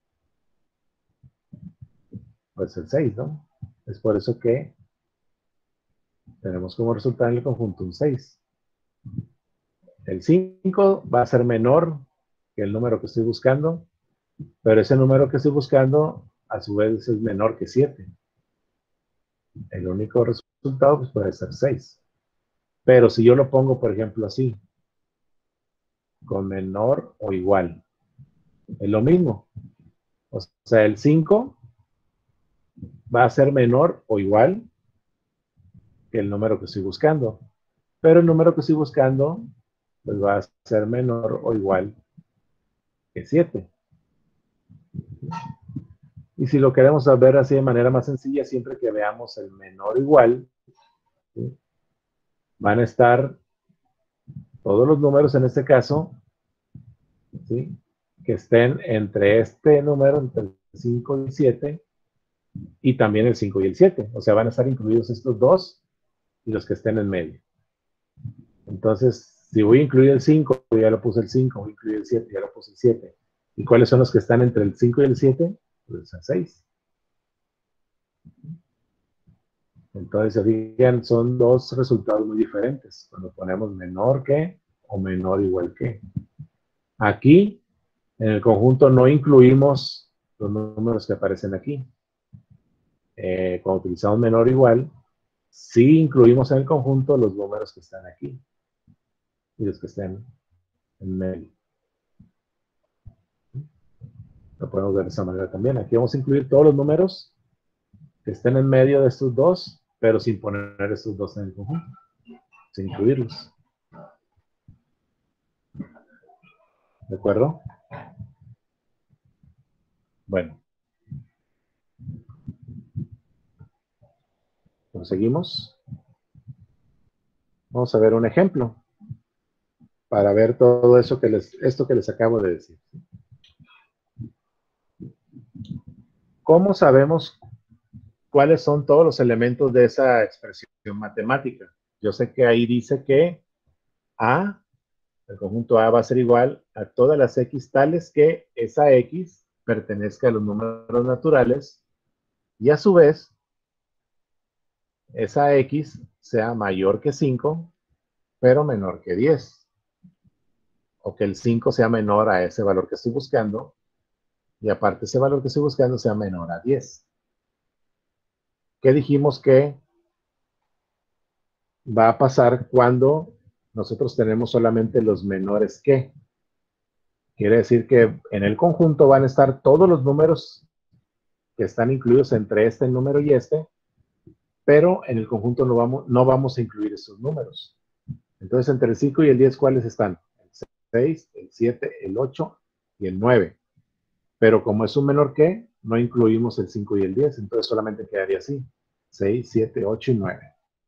Pues el seis, ¿no? Es por eso que Tenemos como resultado en el conjunto un seis. El cinco va a ser menor que el número que estoy buscando, pero ese número que estoy buscando a su vez es menor que siete. El único resultado pues, puede ser seis. Pero si yo lo pongo, por ejemplo, así, con menor o igual, es lo mismo. O sea, el cinco va a ser menor o igual que el número que estoy buscando. Pero el número que estoy buscando pues va a ser menor o igual que siete. Y si lo queremos ver así de manera más sencilla, siempre que veamos el menor o igual, ¿sí? Van a estar todos los números en este caso, ¿sí? Que estén entre este número, entre el cinco y el siete, y también el cinco y el siete. O sea, van a estar incluidos estos dos y los que estén en medio. Entonces, si voy a incluir el cinco, ya lo puse el cinco, voy a incluir el siete, ya lo puse el siete. ¿Y cuáles son los que están entre el cinco y el siete? Pues el seis. Entonces, se fijan, son dos resultados muy diferentes. Cuando ponemos menor que o menor igual que. Aquí, en el conjunto, no incluimos los números que aparecen aquí. Eh, cuando utilizamos menor o igual, sí incluimos en el conjunto los números que están aquí y los que estén en medio. Lo podemos ver de esa manera también. Aquí vamos a incluir todos los números que estén en medio de estos dos, pero sin poner estos dos en el conjunto, sin incluirlos. ¿De acuerdo? Bueno. Proseguimos. Vamos a ver un ejemplo para ver todo eso que les, esto que les acabo de decir. ¿Cómo sabemos cuáles son todos los elementos de esa expresión matemática? Yo sé que ahí dice que A, el conjunto A va a ser igual a todas las X tales que esa X pertenezca a los números naturales y a su vez esa X sea mayor que cinco, pero menor que diez. O que el cinco sea menor a ese valor que estoy buscando y aparte ese valor que estoy buscando sea menor a diez. ¿Qué dijimos que va a pasar cuando nosotros tenemos solamente los menores que? Quiere decir que en el conjunto van a estar todos los números que están incluidos entre este número y este, pero en el conjunto no vamos, no vamos a incluir esos números. Entonces, entre el cinco y el diez, ¿cuáles están? El seis, el siete, el ocho y el nueve. Pero como es un menor que, no incluimos el cinco y el diez, entonces solamente quedaría así. seis, siete, ocho y nueve.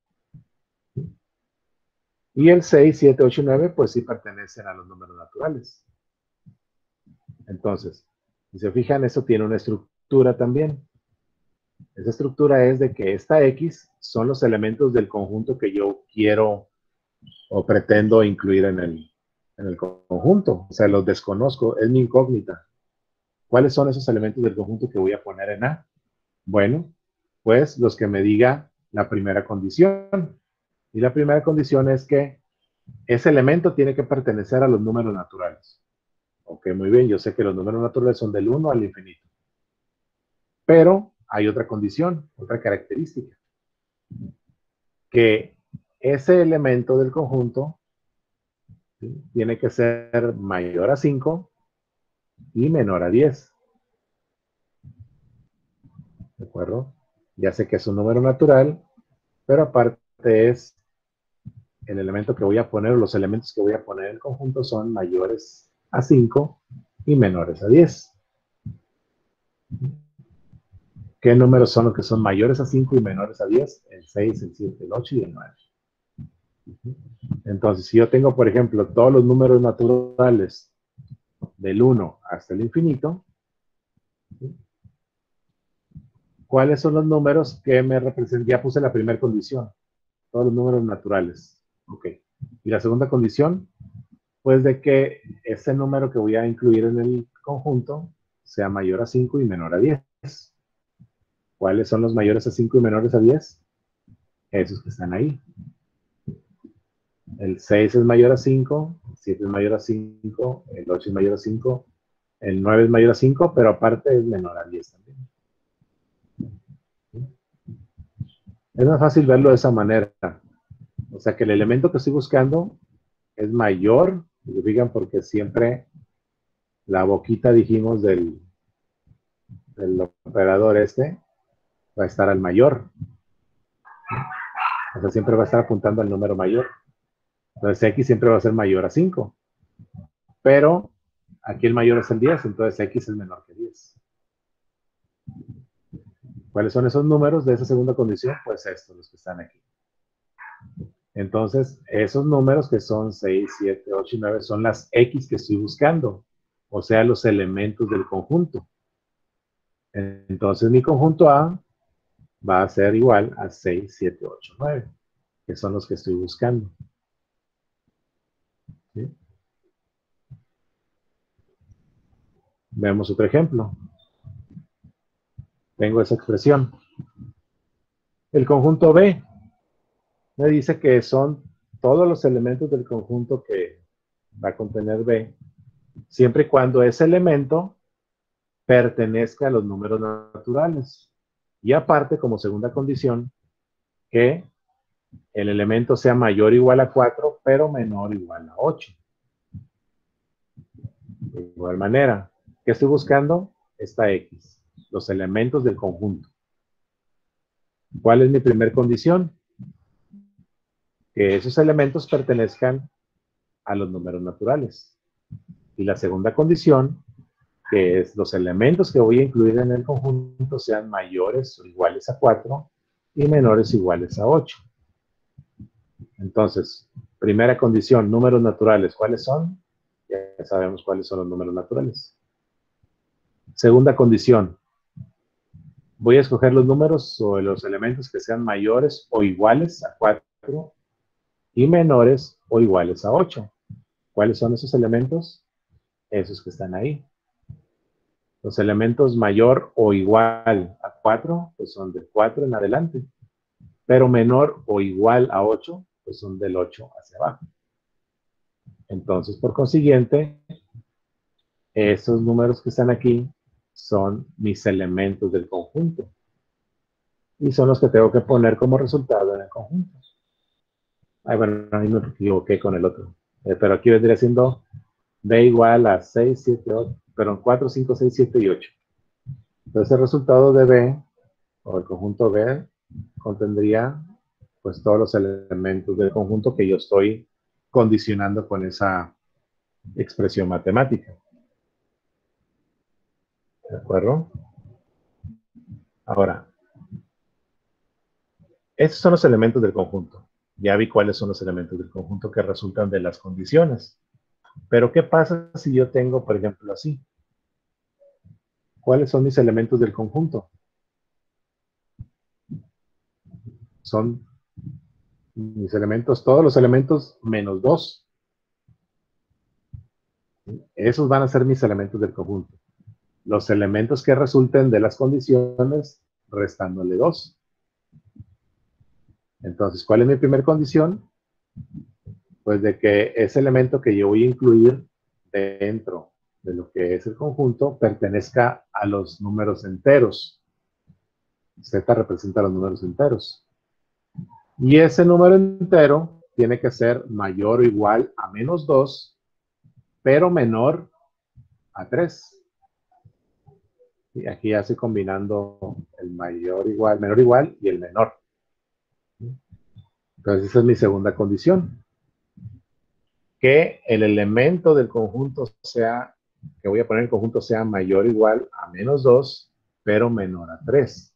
Y el seis, siete, ocho y nueve, pues sí pertenecen a los números naturales. Entonces, si se fijan, eso tiene una estructura también. Esa estructura es de que esta X son los elementos del conjunto que yo quiero o pretendo incluir en el, en el conjunto. O sea, los desconozco, es mi incógnita. ¿Cuáles son esos elementos del conjunto que voy a poner en A? Bueno, pues los que me diga la primera condición. Y la primera condición es que ese elemento tiene que pertenecer a los números naturales. Ok, muy bien, yo sé que los números naturales son del uno al infinito. Pero hay otra condición, otra característica. Que ese elemento del conjunto, ¿sí?, tiene que ser mayor a cinco y menor a diez. ¿De acuerdo? Ya sé que es un número natural, pero aparte es el elemento que voy a poner, los elementos que voy a poner en el conjunto son mayores a cinco y menores a diez. ¿Qué números son los que son mayores a cinco y menores a diez? El seis, el siete, el ocho y el nueve. Entonces, si yo tengo, por ejemplo, todos los números naturales del uno hasta el infinito, ¿sí?, ¿cuáles son los números que me representan? Ya puse la primera condición, todos los números naturales. Ok. Y la segunda condición, pues de que ese número que voy a incluir en el conjunto sea mayor a cinco y menor a diez. ¿Cuáles son los mayores a cinco y menores a diez? esos que están ahí. El seis es mayor a cinco, el siete es mayor a cinco, el ocho es mayor a cinco, el nueve es mayor a cinco, pero aparte es menor a diez también. Es más fácil verlo de esa manera. O sea que el elemento que estoy buscando es mayor, se fijan, porque siempre la boquita, dijimos, del, del operador este va a estar al mayor. O sea, siempre va a estar apuntando al número mayor. Entonces X siempre va a ser mayor a cinco. Pero aquí el mayor es el diez, entonces X es menor que diez. ¿Cuáles son esos números de esa segunda condición? Pues estos, los que están aquí. Entonces, esos números que son seis, siete, ocho y nueve son las X que estoy buscando. O sea, los elementos del conjunto. Entonces, mi conjunto A va a ser igual a seis, siete, ocho, nueve, que son los que estoy buscando. ¿Sí? Veamos otro ejemplo. Tengo esa expresión. El conjunto B me dice que son todos los elementos del conjunto que va a contener B, siempre y cuando ese elemento pertenezca a los números naturales. Y aparte, como segunda condición, que el elemento sea mayor o igual a cuatro, pero menor o igual a ocho. De igual manera, ¿qué estoy buscando? Esta X, los elementos del conjunto. ¿Cuál es mi primera condición? Que esos elementos pertenezcan a los números naturales. Y la segunda condición, que es los elementos que voy a incluir en el conjunto sean mayores o iguales a cuatro y menores o iguales a ocho. Entonces, primera condición, números naturales, ¿cuáles son? Ya sabemos cuáles son los números naturales. Segunda condición, voy a escoger los números o los elementos que sean mayores o iguales a cuatro y menores o iguales a ocho. ¿Cuáles son esos elementos? Esos que están ahí. Los elementos mayor o igual a cuatro, pues son de cuatro en adelante. Pero menor o igual a ocho, pues son del ocho hacia abajo. Entonces, por consiguiente, estos números que están aquí son mis elementos del conjunto. Y son los que tengo que poner como resultado en el conjunto. Ay, bueno, ahí me equivoqué con el otro. Eh, pero aquí vendría siendo B igual a seis, siete, ocho, perdón, cuatro, cinco, seis, siete y ocho. Entonces el resultado de B, o el conjunto B, contendría pues todos los elementos del conjunto que yo estoy condicionando con esa expresión matemática. ¿De acuerdo? Ahora, estos son los elementos del conjunto. Ya vi cuáles son los elementos del conjunto que resultan de las condiciones. Pero ¿qué pasa si yo tengo, por ejemplo, así? ¿Cuáles son mis elementos del conjunto? Son mis elementos, todos los elementos menos dos. Esos van a ser mis elementos del conjunto. Los elementos que resulten de las condiciones restándole dos. Entonces, ¿cuál es mi primera condición? Pues de que ese elemento que yo voy a incluir dentro de lo que es el conjunto pertenezca a los números enteros. Z representa los números enteros. Y ese número entero tiene que ser mayor o igual a menos dos, pero menor a tres. Y aquí ya estoy combinando el mayor igual, menor igual y el menor. Entonces esa es mi segunda condición. Que el elemento del conjunto sea, que voy a poner en el conjunto sea mayor o igual a menos dos, pero menor a tres.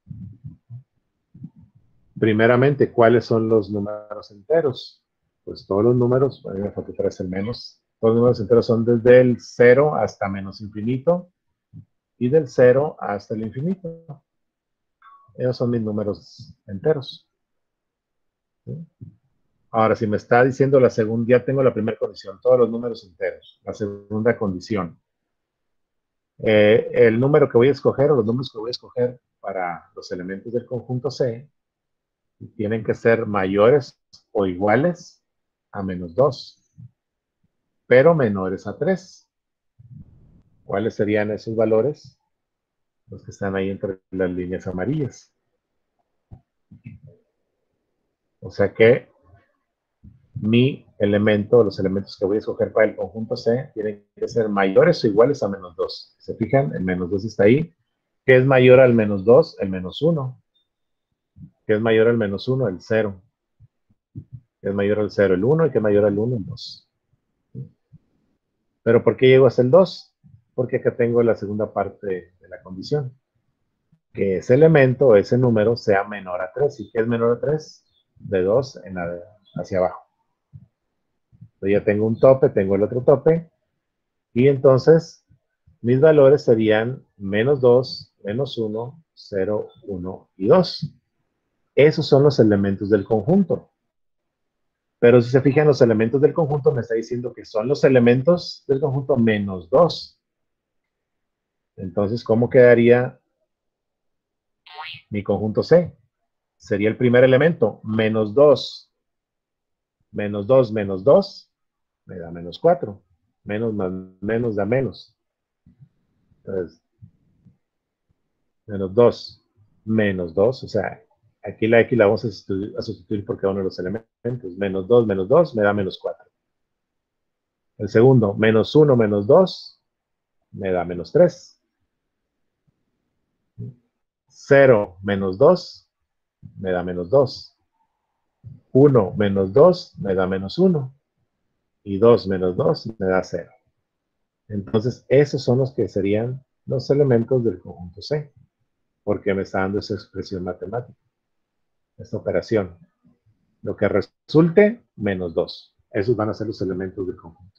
Primeramente, ¿cuáles son los números enteros? Pues todos los números, bueno, me falta tres el menos, todos los números enteros son desde el cero hasta menos infinito y del cero hasta el infinito. Esos son mis números enteros. ¿Sí? Ahora, si me está diciendo la segunda, ya tengo la primera condición, todos los números enteros. La segunda condición. Eh, el número que voy a escoger o los números que voy a escoger para los elementos del conjunto C tienen que ser mayores o iguales a menos dos, pero menores a tres. ¿Cuáles serían esos valores? Los que están ahí entre las líneas amarillas. O sea que mi elemento, los elementos que voy a escoger para el conjunto C, tienen que ser mayores o iguales a menos dos. ¿Se fijan? El menos dos está ahí. ¿Qué es mayor al menos dos? El menos uno. ¿Qué es mayor al menos uno? El cero. ¿Qué es mayor al cero? El uno. ¿Y qué es mayor al uno? El dos. ¿Pero por qué llego hasta el dos? Porque acá tengo la segunda parte de la condición. Que ese elemento, ese número, sea menor a tres. ¿Y qué es menor a tres? De dos en la, hacia abajo. Entonces ya tengo un tope, tengo el otro tope. Y entonces mis valores serían menos dos, menos uno, cero, uno y dos. Esos son los elementos del conjunto. Pero si se fijan, los elementos del conjunto me está diciendo que son los elementos del conjunto menos dos. Entonces, ¿cómo quedaría mi conjunto C? Sería el primer elemento, menos dos. Menos dos, menos dos, me da menos cuatro. Menos más menos da menos. Entonces, menos dos, menos dos, o sea, aquí la X la vamos a sustituir, a sustituir por cada uno de los elementos. Menos dos, menos dos, me da menos cuatro. El segundo, menos uno, menos dos, me da menos tres. cero menos dos, me da menos dos. uno menos dos, me da menos uno. Y dos menos dos, me da cero. Entonces, esos son los que serían los elementos del conjunto C, porque me está dando esa expresión matemática, esta operación. Lo que resulte, menos dos. Esos van a ser los elementos del conjunto.